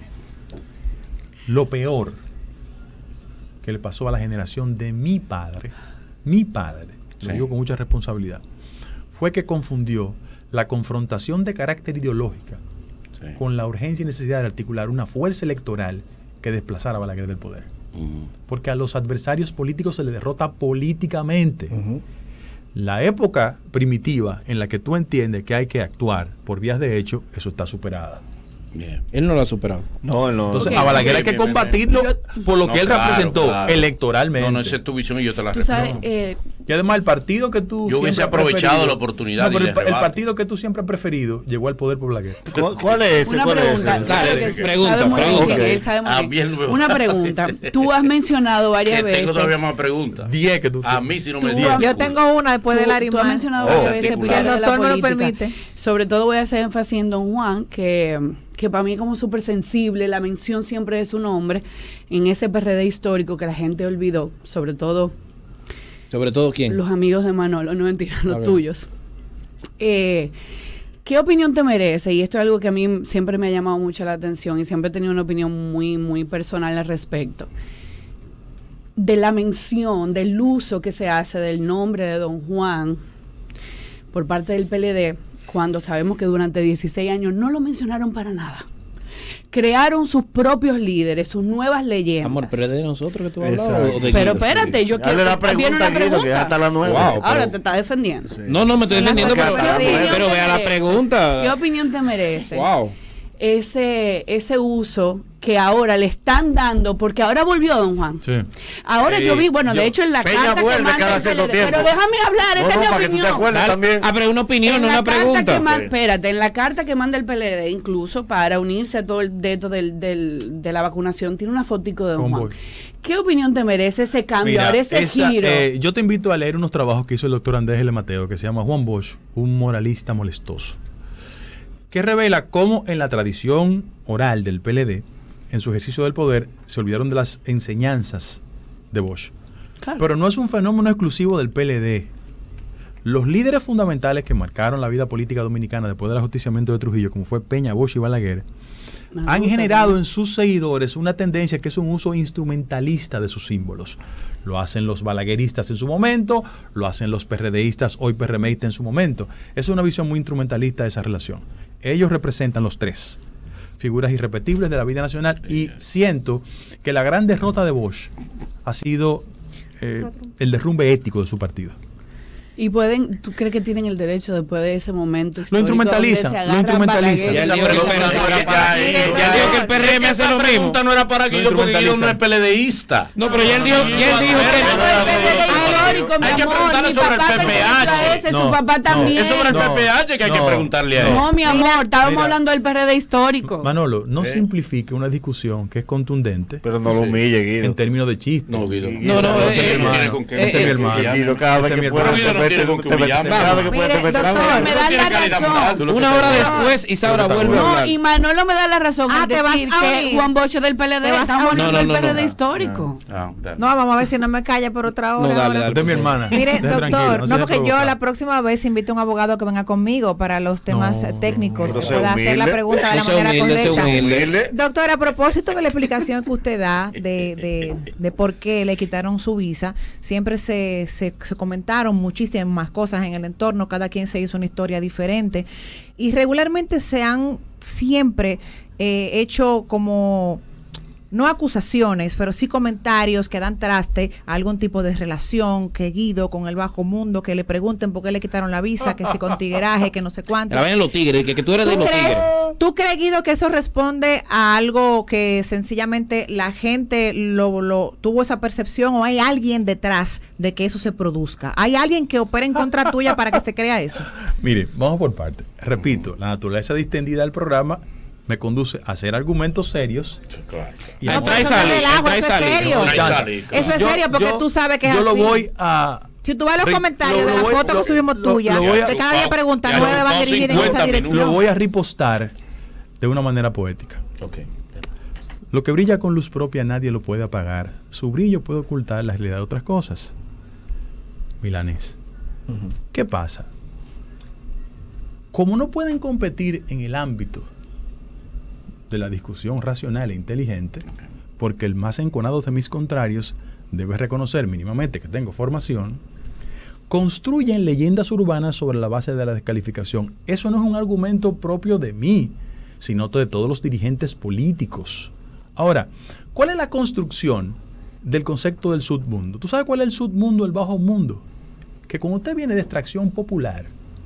Lo peor que le pasó a la generación de mi padre, mi padre, lo Sí. digo con mucha responsabilidad, fue que confundió la confrontación de carácter ideológica Sí. con la urgencia y necesidad de articular una fuerza electoral que desplazara a Balaguer del poder. Ujú. Porque a los adversarios políticos se les derrota políticamente. La época primitiva en la que tú entiendes que hay que actuar por vías de hecho, eso está superada. Bien. Él no lo ha superado. No, no. Entonces, Ok. a Balaguer hay Bien, que bien, bien, combatirlo bien. por lo No, que él claro, representó claro. electoralmente. No, no, esa es tu visión y yo te la Tú respeto. sabes, eh, Y además el partido que tú Yo hubiese siempre has aprovechado preferido- la oportunidad No, y pero le el, pa- el arrebato. partido que tú siempre has preferido llegó al poder por Balaguer. ¿Cuál, cuál es ese? una ¿Cuál es pregunta, ese? Dale, claro que sí, pregunta, sabe muy bien, pregunta. él sabe muy A bien. mí él me- Una pregunta. Tú has mencionado varias Que veces. tengo todavía más preguntas. diez que tú A mí si no Tú me has- decían. Yo tengo una después Tú- del Larimar. Tú has mencionado Oh, varias sí, veces sí, pilares si el de la doctor me lo política. permite. Sobre todo voy a hacer énfasis en Don Juan, que, que para mí como súper sensible, la mención siempre de su nombre en ese P R D histórico que la gente olvidó, sobre todo Sobre todo, ¿quién? los amigos de Manolo, no mentira, los bien. tuyos. Eh, ¿Qué opinión te merece? Y esto es algo que a mí siempre me ha llamado mucho la atención y siempre he tenido una opinión muy, muy personal al respecto. De la mención, del uso que se hace del nombre de Don Juan por parte del P L D, cuando sabemos que durante dieciséis años no lo mencionaron para nada. Crearon sus propios líderes, sus nuevas leyendas. Amor, pero es de nosotros que tú hablas. Exacto. ¿O de Pero quién? espérate, yo Dale quiero la pregunta, viene una Guido, que pregunta. ya está la nueve. Wow. Ahora pero- te está defendiendo. Sí. No, no, me estoy Son las defendiendo, ocho pero, de la diez. pero vea la merece? pregunta. ¿Qué opinión te merece? Wow. Ese, ese uso que ahora le están dando, porque ahora volvió Don Juan. Sí. Ahora Sí, yo vi, bueno, yo- de hecho en la Peña carta que vuelve manda cada el cierto P L D, tiempo. pero déjame hablar, No, esta no, es mi para que tú te opinión. acuerdes Dale. también. Ah, pero una opinión, En no la una carta pregunta. que man- Sí. espérate, en la carta que manda el P L D, incluso para unirse a todo el dedo del, del, de la vacunación, tiene una fotico de Don Juan. Convoy. ¿Qué opinión te merece ese cambio, Mira, ahora ese esa, giro? eh, yo te invito a leer unos trabajos que hizo el doctor Andrés L. Mateo, que se llama Juan Bosch, un moralista molestoso, que revela cómo en la tradición oral del P L D, en su ejercicio del poder, se olvidaron de las enseñanzas de Bosch. Claro. Pero no es un fenómeno exclusivo del P L D. Los líderes fundamentales que marcaron la vida política dominicana después del ajusticiamiento de Trujillo, como fue Peña, Bosch y Balaguer, Me han gusta generado también. en sus seguidores una tendencia que es un uso instrumentalista de sus símbolos. Lo hacen los balagueristas en su momento, lo hacen los PRDistas, hoy PRMistas en su momento. Es una visión muy instrumentalista de esa relación. Ellos representan los tres figuras irrepetibles de la vida nacional y siento que la gran derrota de Bosch ha sido eh, el derrumbe ético de su partido. ¿Y pueden, tú crees que tienen el derecho después de ese momento Lo histórico instrumentalizan, donde se lo agarran instrumentalizan. Balaguer? Ya Esa él dijo que el pregunta P R D no era ya- para- ya ya- dijo que el P R M es que hace esa lo mismo. pregunta no era para Guido, porque Guido no es PLDista. No, pero ya él dijo, ya él dijo Pero el P L D histórico, mi Hay que amor, preguntarle mi sobre el papá P P H. pertenece a ese, No, su papá no, también. Es sobre el No, P P H que hay que no, preguntarle a él. No, mi amor, estábamos mira. hablando del P R D histórico. Manolo, no Eh. simplifique una discusión que es contundente Pero no lo humille, Guido. en términos de chiste. No, Guido. No, no, ese eh, es mi eh, hermano. Con que- eh, Ese es mi eh, hermano. Guido, cada vez Ese es que mi pueda, hermano. te Pero Guido no mete- tiene con qué te mete- humillarme. cada vez que pueda, te Mire, mete- doctor, me Tú da tienes la calidad razón. moral, tú lo que Una te- hora después, Isaura No, vuelve a No, hablar. y Manolo me da la razón Ah, al te vas decir a que unir. Juan Bosch del P L D, Te vas a estamos unir. hablando No, del no, P R D no, no. histórico. Ah, dale. No, vamos a ver si no me calla por otra hora. No, dale, ahora. dale. Usted es mi hermana. Mire, Deje tranquilo, doctor, se no, deje porque yo provocar. la próxima vez invito a un abogado que venga conmigo para los temas No, eh, técnicos, pero que sea pueda hacer la humilde. pregunta de la No sea manera humilde, sea correcta. humilde. Humilde. Doctor, a propósito de la explicación que usted da de, de, de por qué le quitaron su visa, siempre se, se, se comentaron muchísimas cosas en el entorno, cada quien se hizo una historia diferente y regularmente se han siempre eh, hecho como no acusaciones, pero sí comentarios que dan traste a algún tipo de relación, que Guido con el bajo mundo, que le pregunten por qué le quitaron la visa, que si con tigueraje, que no sé cuánto. La ven los tigres, que, que tú eres de ¿Tú los crees, tigres. ¿Tú crees, Guido, que eso responde a algo que sencillamente la gente lo, lo tuvo esa percepción, o hay alguien detrás de que eso se produzca? ¿Hay alguien que opera en contra tuya para que se crea eso? Mire, vamos por partes. Repito, la naturaleza distendida del programa me conduce a hacer argumentos serios. Sí, claro. Y No, a- pero Entra y eso no es sale, relajo, entra y eso es sale. serio. Entra y sale. Eso es Yo- serio porque yo- tú sabes que es yo así. lo voy a... Si tú ves los Ri- comentarios lo- de lo la voy- foto lo- que subimos lo- tuya, lo voy a- de cada día preguntan, Ya nueve van chupado dirigidas en cincuenta esa minutos. dirección. Lo voy a ripostar de una manera poética. Ok. Lo que brilla con luz propia nadie lo puede apagar. Su brillo puede ocultar la realidad de otras cosas. Milanés. ¿Qué pasa? Como no pueden competir en el ámbito de la discusión racional e inteligente, porque el más enconado de mis contrarios debe reconocer mínimamente que tengo formación, construyen leyendas urbanas sobre la base de la descalificación. Eso no es un argumento propio de mí, sino de todos los dirigentes políticos. Ahora, ¿cuál es la construcción del concepto del submundo? ¿Tú sabes cuál es el submundo, el bajo mundo? Que cuando usted viene de extracción popular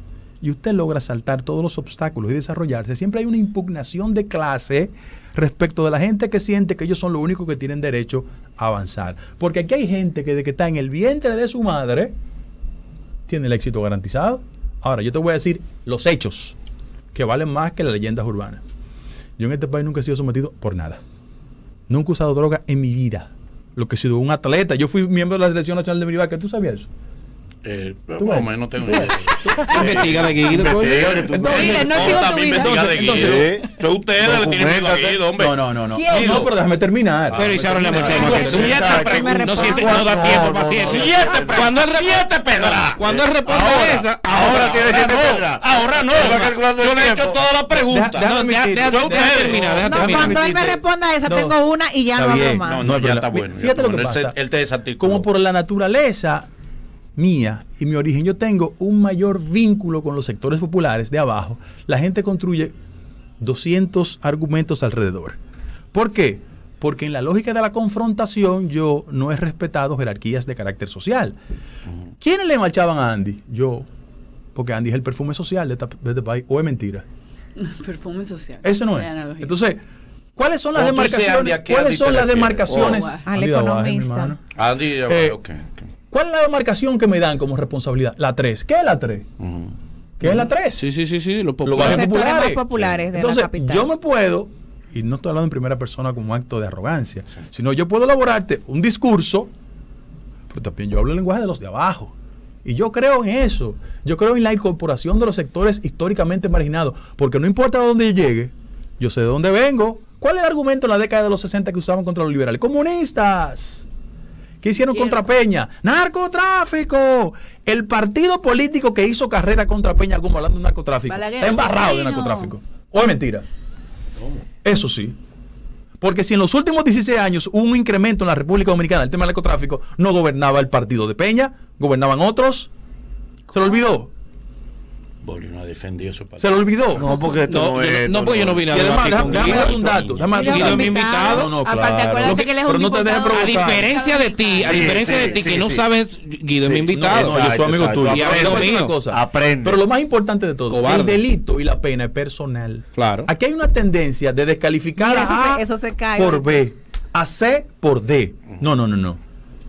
y usted logra saltar todos los obstáculos y desarrollarse, siempre hay una impugnación de clase respecto de la gente que siente que ellos son los únicos que tienen derecho a avanzar. Porque aquí hay gente que desde que está en el vientre de su madre tiene el éxito garantizado. Ahora, yo te voy a decir los hechos que valen más que las leyendas urbanas. Yo en este país nunca he sido sometido por nada. Nunca he usado droga en mi vida. Lo que he sido un atleta. Yo fui miembro de la Selección Nacional de Brivaca. ¿Tú sabías eso? Eh, ¿Tú más o ves? menos tengo Investiga de Guido, coño. Investiga que tú- Entonces, Dile, no sigo tu también vida. investiga de Entonces, Guido. entonces, Yo a ustedes le tienen miedo a Guido, hombre. No, no, no. no. ¿Quién? No, pero déjame terminar. Pero y se ahora le Tengo mochemos que siete tú- preguntas. No, siete, ¿Cuándo? no da tiempo para No, siete. no. Siete preguntas. Cuando él Siete pedras. Cuando él responde Ahora, esa, ahora tiene siete no, pedras. ahora no. Él va calculando el Yo le he hecho tiempo. todas las preguntas. Deja- No, deja, deja, Son deja ustedes. terminar, deja No, terminar. cuando él me permitiste. responda esa, No. tengo una y ya Está no hablo bien. más. No, No, no, hay ya problema. está bueno. Fíjate lo que Él pasa. se- Él te desarticuló. Como por la naturaleza mía y mi origen, yo tengo un mayor vínculo con los sectores populares de abajo. La gente construye doscientos argumentos alrededor. ¿Por qué? Porque en la lógica de la confrontación yo no he respetado jerarquías de carácter social. ¿Quiénes le marchaban a Andy? Yo. Porque Andy es el perfume social de, esta- de este país. ¿O es mentira? Perfume social. Eso no De es. analogía. Entonces, ¿cuáles son las Cuando tú dices Andy, demarcaciones? ¿a qué ¿Cuáles Andy son te las refieres? demarcaciones? Oh, Al Andy Dabaje, mi economista. hermano. Andy, Eh, ok, ok. ¿Cuál es la demarcación que me dan como responsabilidad? La tres. ¿Qué es la tres? Ujú. ¿Qué es la tres? Sí, sí, sí, sí, lo Los Los barrios popular. sectores populares. más populares de Entonces, la capital. yo me puedo, y no estoy hablando en primera persona como acto de arrogancia, sino yo puedo elaborarte un discurso, pero también yo hablo el lenguaje de los de abajo. Y yo creo en eso. Yo creo en la incorporación de los sectores históricamente marginados. Porque no importa de dónde yo llegue, yo sé de dónde vengo. ¿Cuál es el argumento en la década de los sesenta que usaban contra los liberales? ¡Comunistas! ¿Qué hicieron Quiero. contra Peña? ¡Narcotráfico! El partido político que hizo carrera contra Peña como hablando de narcotráfico Balaguer, está embarrado de asesino. narcotráfico. ¿O es mentira? Eso sí. Porque si en los últimos dieciséis años hubo un incremento en la República Dominicana del tema del narcotráfico, no gobernaba el partido de Peña, gobernaban otros. ¿Se lo olvidó? Bolio no ha defendido su ¿Se lo olvidó? No, porque esto No, no, yo es. no, no, porque yo no vine Y a además, debatir déjame con déjame Guido. darte un dato. déjame darte un Guido dato. es mi invitado. No, no, Aparte, claro. acuérdate Lo que él es un pero no te dejes diputado. A provocar. diferencia de ti, a Sí, diferencia sí, de ti, sí, que no sí. sabes, Guido es mi Sí, invitado. No, yo soy amigo Exacto, tuyo. Y amigo Pero te voy a decir mío. una cosa. Aprende. Pero lo más importante de todo, Cobarde. el delito y la pena es personal. Claro. Aquí hay una tendencia de descalificar Mira, a eso A se- eso se cae por ahorita. B, a C por D. No, no, no, no.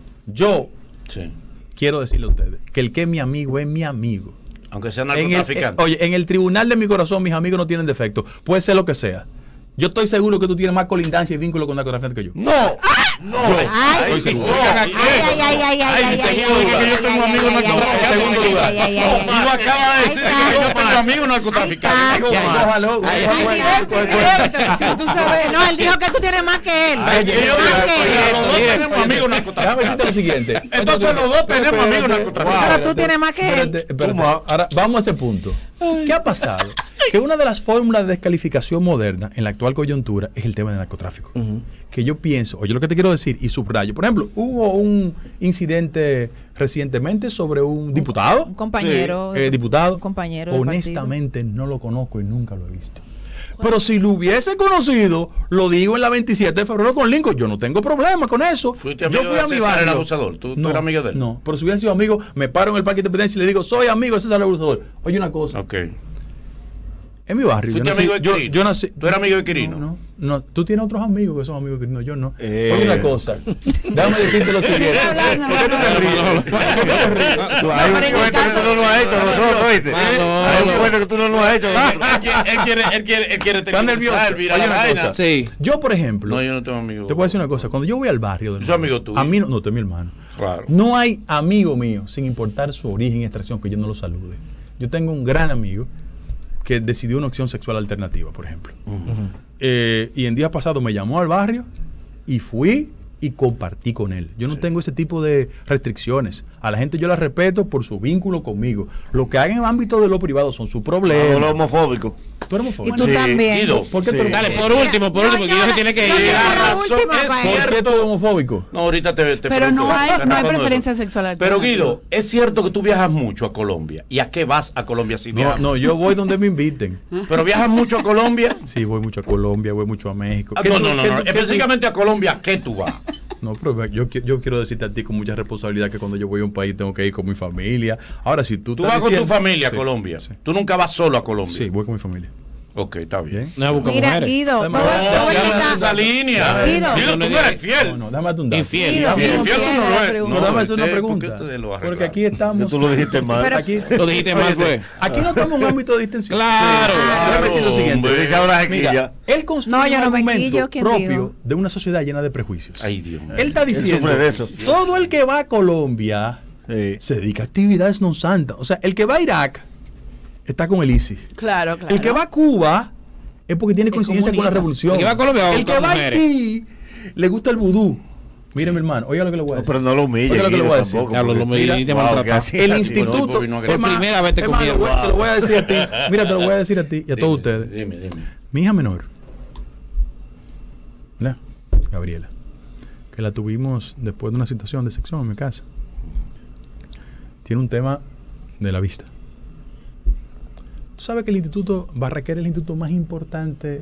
Yo Sí. quiero decirle a ustedes que el que es mi amigo es mi amigo. Aunque sea En el, narcotraficante. eh, oye, en el tribunal de mi corazón mis amigos no tienen defecto. Puede ser lo que sea. Yo estoy seguro que tú tienes más colindancia y vínculo con narcotraficantes que yo. No, no. Ay, Estoy seguro. ay, ay, ay, ay, ay, ay, segundo ay, lugar. ay, Yo tengo ay, amigos ay, narcotraficantes. ay, ay, Segundo ay, lugar. ay, ay, ay, ay. Tú acabas de decir que yo tengo amigos narcotraficantes. Ahí Digo está. más. Ojalá, Ay, ojalá. ay, ay, si tú sabes, no, él dijo que tú tienes más que él. Ay, Que ay, yo ay, digo, Más ay, que o él. sea, los dos Oye, tenemos oye, amigos déjame narcotraficantes. decirte lo siguiente. Entonces los dos tenemos Espérate, amigos narcotraficantes. Pero tú tienes más que él. espérate, espérate. Suma. Ahora, vamos a ese punto. ¿Qué ha pasado? que una de las fórmulas de descalificación moderna en la actual coyuntura es el tema del narcotráfico. Uh-huh. Que yo pienso, oye lo que te quiero decir y subrayo. Por ejemplo, hubo un incidente recientemente sobre un diputado. Un compañero. Sí, eh, diputado. Un compañero. Honestamente no lo conozco y nunca lo he visto. Pero si lo hubiese conocido, lo digo en la veintisiete de febrero con Lincoln, yo no tengo problema con eso. ¿Fuiste amigo yo fui a mi barrio. El abusador? ¿Tú, no, tú eras amigo de él? No, pero si hubiera sido amigo, me paro en el Parque de Independencia y le digo, soy amigo de César el abusador. Oye, una cosa. Ok. En mi barrio. ¿Fuiste yo nací, amigo de Quirino? Yo, yo nací, ¿Tú eres amigo de Quirino? No, no, no. Tú tienes otros amigos que son amigos de Quirino, yo no. Eh. Oye, una cosa. Déjame decirte lo siguiente. ¿Por qué tú te ríes? Hay un cuento que tú no lo has hecho nosotros, ¿viste? Hay un cuento que tú no lo has hecho. Él quiere, él quiere, él quiere Está nervioso. Oye, una cosa. Sí. Yo, por ejemplo. No, yo no tengo amigos. Te voy a decir una cosa. Cuando yo voy al barrio. ¿Tú eres amigo tuyo? A mí no, no, tú eres mi hermano. Claro. No hay amigo mío, sin importar su origen y extracción, que yo no lo salude. Yo tengo un gran amigo que decidió una opción sexual alternativa, por ejemplo. Uh-huh. Eh, y en días pasados me llamó al barrio y fui y compartí con él. Yo no sí. tengo ese tipo de restricciones. A la gente yo la respeto por su vínculo conmigo. Lo que hagan en el ámbito de lo privado son sus problemas. No, lo homofóbico. ¿Tú eres homofóbico? Y tú sí. también. Guido, ¿por qué sí. tú? Dale, por último, por último, que Guido se tiene que ir. Razón, es ¿Por qué tú eres homofóbico? No, ahorita te, te Pero no hay, no hay eso. preferencia sexual. Pero Guido, es cierto que tú viajas mucho a Colombia. ¿Y a qué vas a Colombia si No, viajas? no, yo voy donde me inviten. ¿Pero viajas mucho a Colombia? Sí, voy mucho a Colombia, voy mucho a México. Ah, no, no, no, no. Específicamente a Colombia, ¿a qué tú vas? No, pero yo, yo quiero decirte a ti con mucha responsabilidad que cuando yo voy a un país tengo que ir con mi familia. Ahora, si tú... Tú vas diciendo, con tu familia a sí, Colombia. Sí. Tú nunca vas solo a Colombia. Sí, voy con mi familia. Ok, está bien. No busca Mira, mujeres. Guido, todo, No, todo el que en está- esa línea. Guido. Guido, tú no eres fiel. No, no, déjame darte un dato. Infiel. Guido, infiel. Infiel tú no lo eres. No, No, déjame hacer una usted, pregunta. ¿por qué ustedes lo arreglaron? Porque aquí estamos... Tú lo dijiste mal. Pero- Aquí, Lo dijiste mal, Oye, fue. Aquí no estamos en un ámbito de distensión. Claro. Sí, sí, sí. Déjame decir lo siguiente. Hombre. Dice ahora se Mira, quilla. él construye No, yo un no me argumento quillo, ¿quién propio dijo? de una sociedad llena de prejuicios. Ay, Dios mío. Él está diciendo, sufre de eso. todo el que va a Colombia Sí. se dedica a actividades no santas. O sea, el que va a Irak está con el I S I. Claro, claro. El que va a Cuba es porque tiene coincidencia con la comunista. revolución. El que va a Colombia va a El que buscar va a mujeres. Haití le gusta el vudú. Mire, mi hermano, oiga lo que le voy a No, decir. pero no lo humille. Oiga lo que le Guido, voy a decir. tampoco, Diablo, porque- lo me Mira, viniste wow, maltratado. que así- El así, instituto. por vino Por Hermano, primera vez te hermano, cogieron. güey, te lo voy a decir a ti. Mira, te lo voy a decir a ti y a todos Dime, ustedes. Dime, dime. Mi hija menor, ¿verdad? Gabriela, que la tuvimos después de una situación de sección en mi casa, tiene un tema de la vista. ¿Tú sabes que el Instituto Barraquer es el instituto más importante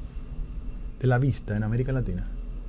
de la vista en América Latina?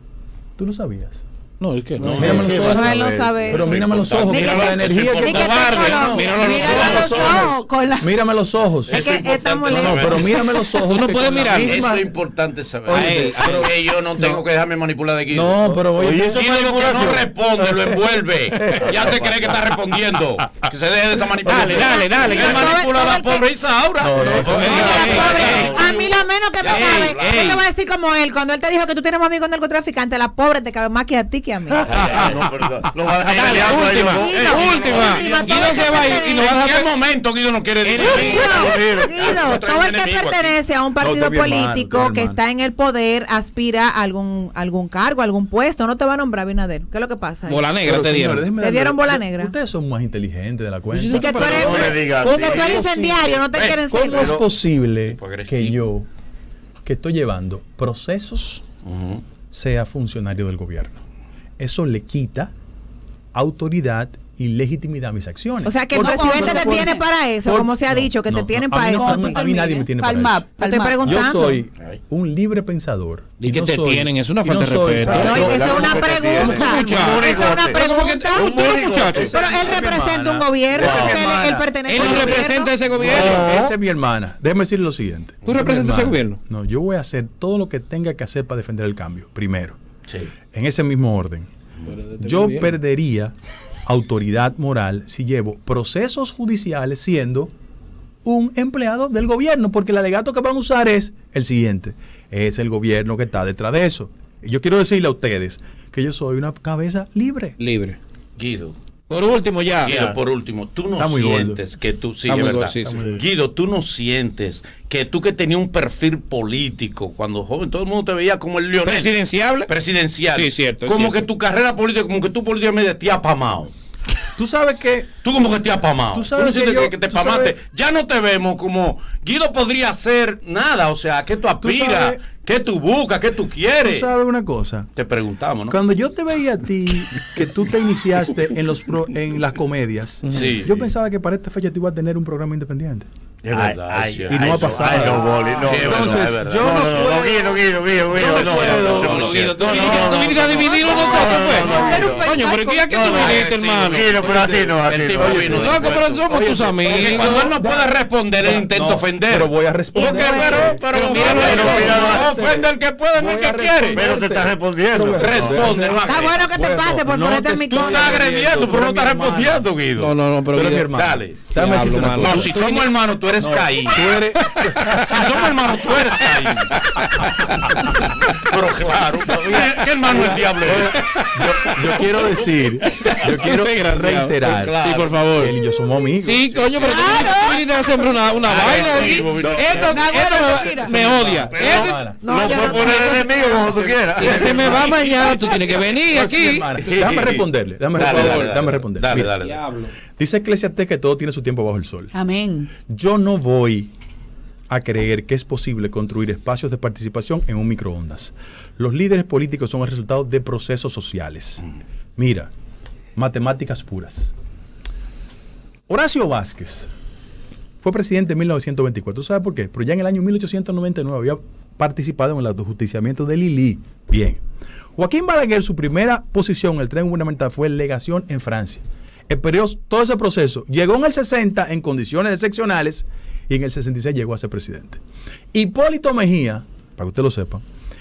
¿Tú lo sabías? No, es que no. No, Mírame es los que ojos. vas a No, él no ver. sabe Pero eso. mírame los ojos, Ni mira que la te- energía ni que que te cobarde, colo- míralo a los míralo ojos. los ojos con la- Mírame los ojos. Es que Eso es estamos importante No, lejos. pero mírame los ojos. Tú no que puedes con la mirar. misma- Eso es importante saber. Oye, Ay, que yo no tengo no. que dejarme manipular de Guido. No, pero oye, Oye, eso es Guido lo que no manipulación. responde, lo envuelve. Ya se cree que está respondiendo. Que se deje de esa manipulación. Dale, dale, dale, Él que- manipula a la todo el que- pobre Isaura. No, no, Eh, eso- eh, Oye, eh, pobre, eh, a mí la menos que me Ey, cabe. ey. Yo te voy a decir como él, cuando él te dijo que tú tienes un amigo narcotraficante, la pobre te cabe más que a ti que a mí. Ah, no, pero lo va a dejar Dale, peleando a ellos última, dos. Guido, última. última, Guido todo el se que va a ir y nos va a ¿En qué dejar. momento Guido no quiere Guido, dirigir? Guido, No trae todo un el que enemigo aquí. pertenece a un partido No, está bien, hermano, político está bien, que hermano. está en el poder aspira a algún algún cargo, algún puesto. No te va a nombrar Abinader. ¿Qué es lo que pasa ahí? Bola negra Pero, te señores, dieron. déjenme ¿Te darle- dieron bola de- negra? Ustedes son más inteligentes de la cuenta. sí, Y que tú eres, No le digas porque así. tú eres incendiario, no te Eh, quieren ¿Cómo ser. es posible Tipo agresivo. que yo, que estoy llevando procesos, Ujú. sea funcionario del gobierno? Eso le quita autoridad y legitimidad a mis acciones. O sea, que el No, presidente por- te por- tiene para eso, por- como se ha no, dicho, que no, te tienen no, a para mí no- eso. a mí- a mí nadie me tiene para Palmap, eso. Te estoy palmap. preguntando. Yo soy Ay. un libre pensador. ¿Y qué no te soy- tienen? Es una y falta de soy- respeto. No, Claro, esa es claro, una que te pregunta. tiene. Esa es una monigote. pregunta. Un monigote. Pero él Esa es mi representa un hermana. gobierno, Esa es mi porque él, hermana. él pertenece Él al no gobierno. representa ese gobierno. Esa es mi hermana. Déjeme decir lo siguiente. ¿Tú Esa es mi representas ese hermana. gobierno? No, yo voy a hacer todo lo que tenga que hacer para defender el cambio. Primero, Sí. en ese mismo orden. Yo perdería autoridad moral si llevo procesos judiciales siendo un empleado del gobierno, porque el alegato que van a usar es el siguiente: es el gobierno que está detrás de eso. Y yo quiero decirle a ustedes que yo soy una cabeza libre. Libre. Guido. Por último, ya. Guido, por último, tú no Está muy sientes que tú, sí, Está es muy verdad. gordo, sí, sí. Guido, tú no sientes que tú que tenías un perfil político cuando joven, todo el mundo te veía como el Leonel. Presidenciable. Presidencial. Sí, cierto, es Como cierto. que tu carrera política, como que tú políticamente te has apamado. Tú sabes que Tú como que te has pamado. Tú sabes no sientes que yo- que te tú pamaste. sabes- Ya no te vemos como Guido podría hacer nada. O sea, ¿qué tú aspiras? sabes- ¿Qué tú buscas? ¿Qué tú Tú quieres? sabes una cosa. Te preguntamos, ¿no? Cuando yo te veía a ti, que tú te iniciaste en los pro- en las comedias, Sí, yo sí. pensaba que para esta fecha tú ibas a tener un programa independiente. Es verdad, Ay, es cierto. y no ha eso, pasado. ay, no, Boli, no, Sí, es no, verdad, Entonces, es verdad. yo no, no no, no, puedo- Guido, Guido, Guido, Guido, no no, puedo. no, No, no, no, Guido, tú no, viniste- no, tú no, viniste a no, dividirlo no, nosotros, no, pues. no, no, Hacer un Guido. Coño, pero ¿qué es que tú No, no, viniste, sí, hermano? Guido, pero así no, así El no. tipo Oye, vino No, pero somos Oye, tus oye, amigos. Porque cuando él no puede responder, él intenta No, ofender. Pero voy a responder. Porque, pero, pero, Pero mira, mira, pero, pero mira, no ofende el que puede, no el voy que a quiere. responder. Pero te está respondiendo. Pero Responde, Está hermano. bueno que te Bueno, pase por no ponerte te en mi Tú estoy estás cola. agrediendo, pero no estás Pero mi respondiendo, Guido. No, no, no, pero Pero mi Guido- hermano. Dale. Déjame decirte una Diablo, cosa. No, si somos hermanos, tú eres Caín. Tú eres. Si somos hermanos, tú eres Caín. Pero claro, ¿qué, qué hermano el diablo es? Yo, yo quiero decir, yo quiero Desgraciado. reiterar. Claro. Sí, por favor. que él y yo somos amigos. Sí, coño, pero tú viniste- tú viniste a sembrar una, una Ah, vaina sí, aquí. Bobby. Esto, No, esto bueno, me, mira. me odia. Este- No, Lo yo puedes no poner sé. enemigo como tú quieras. si se me va mañana, tú tienes que venir No, sí, aquí. hermana. Déjame responderle. Déjame Dale, responderle. dale, dale. déjame responderle. Dale, Mira, dale, dale. Diablo. Dice Eclesiastés que todo tiene su tiempo bajo el sol. Amén. Yo no voy a creer que es posible construir espacios de participación en un microondas. Los líderes políticos son el resultado de procesos sociales. Mira, matemáticas puras. Horacio Vázquez fue presidente en mil novecientos veinticuatro. ¿Tú sabes por qué? Pero ya en el año mil ochocientos noventa y nueve había participado en el autojusticiamiento de Lili. Bien. Joaquín Balaguer, su primera posición en el tren gubernamental fue legación en Francia. Esperó todo ese proceso. Llegó en el sesenta en condiciones excepcionales y en el sesenta y seis llegó a ser presidente. Hipólito Mejía, para que usted lo sepa,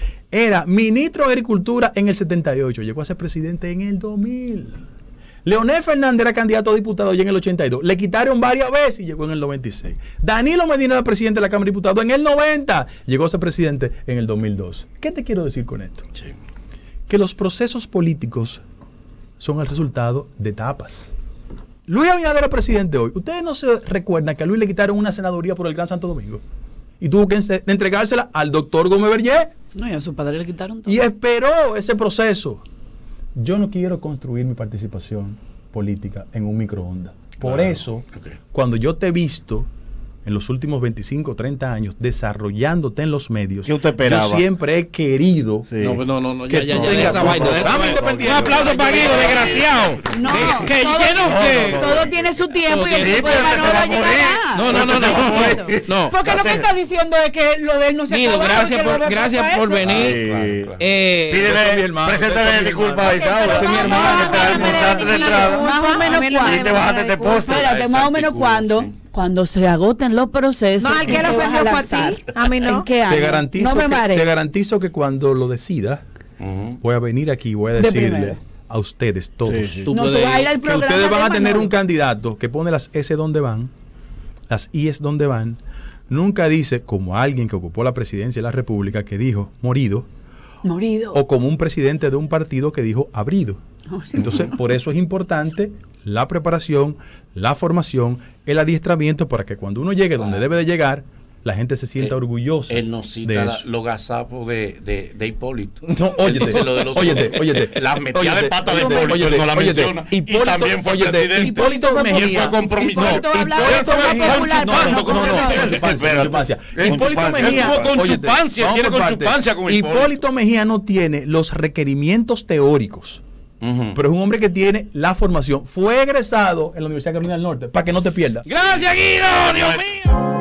era ministro de Agricultura en el setenta y ocho, llegó a ser presidente en el dos mil. Leonel Fernández era candidato a diputado ya en el ochenta y dos. Le quitaron varias veces y llegó en el noventa y seis. Danilo Medina era presidente de la Cámara de Diputados en el noventa. Llegó a ser presidente en el dos mil dos. ¿Qué te quiero decir con esto? Sí. Que los procesos políticos son el resultado de etapas. Luis Abinader es presidente hoy. Ustedes no se recuerdan que a Luis le quitaron una senaduría por el Gran Santo Domingo y tuvo que en- entregársela al doctor Gómez Berger No, y a su padre le quitaron todo. y esperó ese proceso. Yo no quiero construir mi participación política en un microondas. Por Claro, eso, ok. cuando yo te he visto en los últimos veinticinco, treinta años desarrollándote en los medios, ¿Qué usted esperaba? yo siempre he querido Sí. No, no, no, no, Que ya, ya, tú ya, tengas- de esa vaina, de esa Dame vaina. independiente. Un aplauso para Guido, desgraciado. No, que todo, yo no sé. todo tiene su tiempo y el Sí, tipo de pero que se va a Manolo morir. llegará. No, no, no, no. No. Porque lo que está diciendo es que lo de él no se Guido, acaba, gracias que no por, va a gracias pasar por eso. venir. Sí. Claro. Eh, Yo soy mi Pídele, hermano, preséntale yo soy mi disculpas a hermano. Isaura. Ese es mi que hermano. te almorzaste de entrada. Más o menos A mí no me cuando. Y te bajaste este postre. Espérate, más o menos Exactitud, cuando, sí. cuando se agoten los procesos. No, al que ¿en le qué vas ofendió fue a lanzar? ti, a mí no. ¿En qué Te año? garantizo, no me que, marees. te garantizo que cuando lo decida, Ujú. voy a venir aquí y voy a De decirle primero. a ustedes todos Sí, sí. Tú No, tú puedes- vas a ir al que programa ustedes van de a tener Manolo. un candidato que pone las S donde van, las I es donde van, nunca dice como alguien que ocupó la presidencia de la República que dijo morido, Morido. o como un presidente de un partido que dijo abrido. Entonces, por eso es importante la preparación, la formación, el adiestramiento para que cuando uno llegue donde debe de llegar, la gente se sienta Él- orgullosa Él nos de cita la- eso. los gazapos de, de, de Hipólito. No, óyete, Él dice lo de los- óyete, óyete. La metida óyete, de pata de óyete, Hipólito, óyete, él no la óyete. menciona. Y Hipólito, también fue óyete, presidente. Hipólito Y él Mejía. fue compromisado. Hipólito hablaba Hipólito de forma Mejía. popular, No, pero no, no no, como no, no, que- con chupancia, con chupancia. Con Hipólito chupancia. Mejía. Él estuvo con óyete, chupancia, vamos tiene por con partes. chupancia con Hipólito. Hipólito Mejía no tiene los requerimientos teóricos, Ujú. pero es un hombre que tiene la formación. Fue egresado en la Universidad de Carolina del Norte, para que no te pierdas. Gracias, Guido. Dios mío.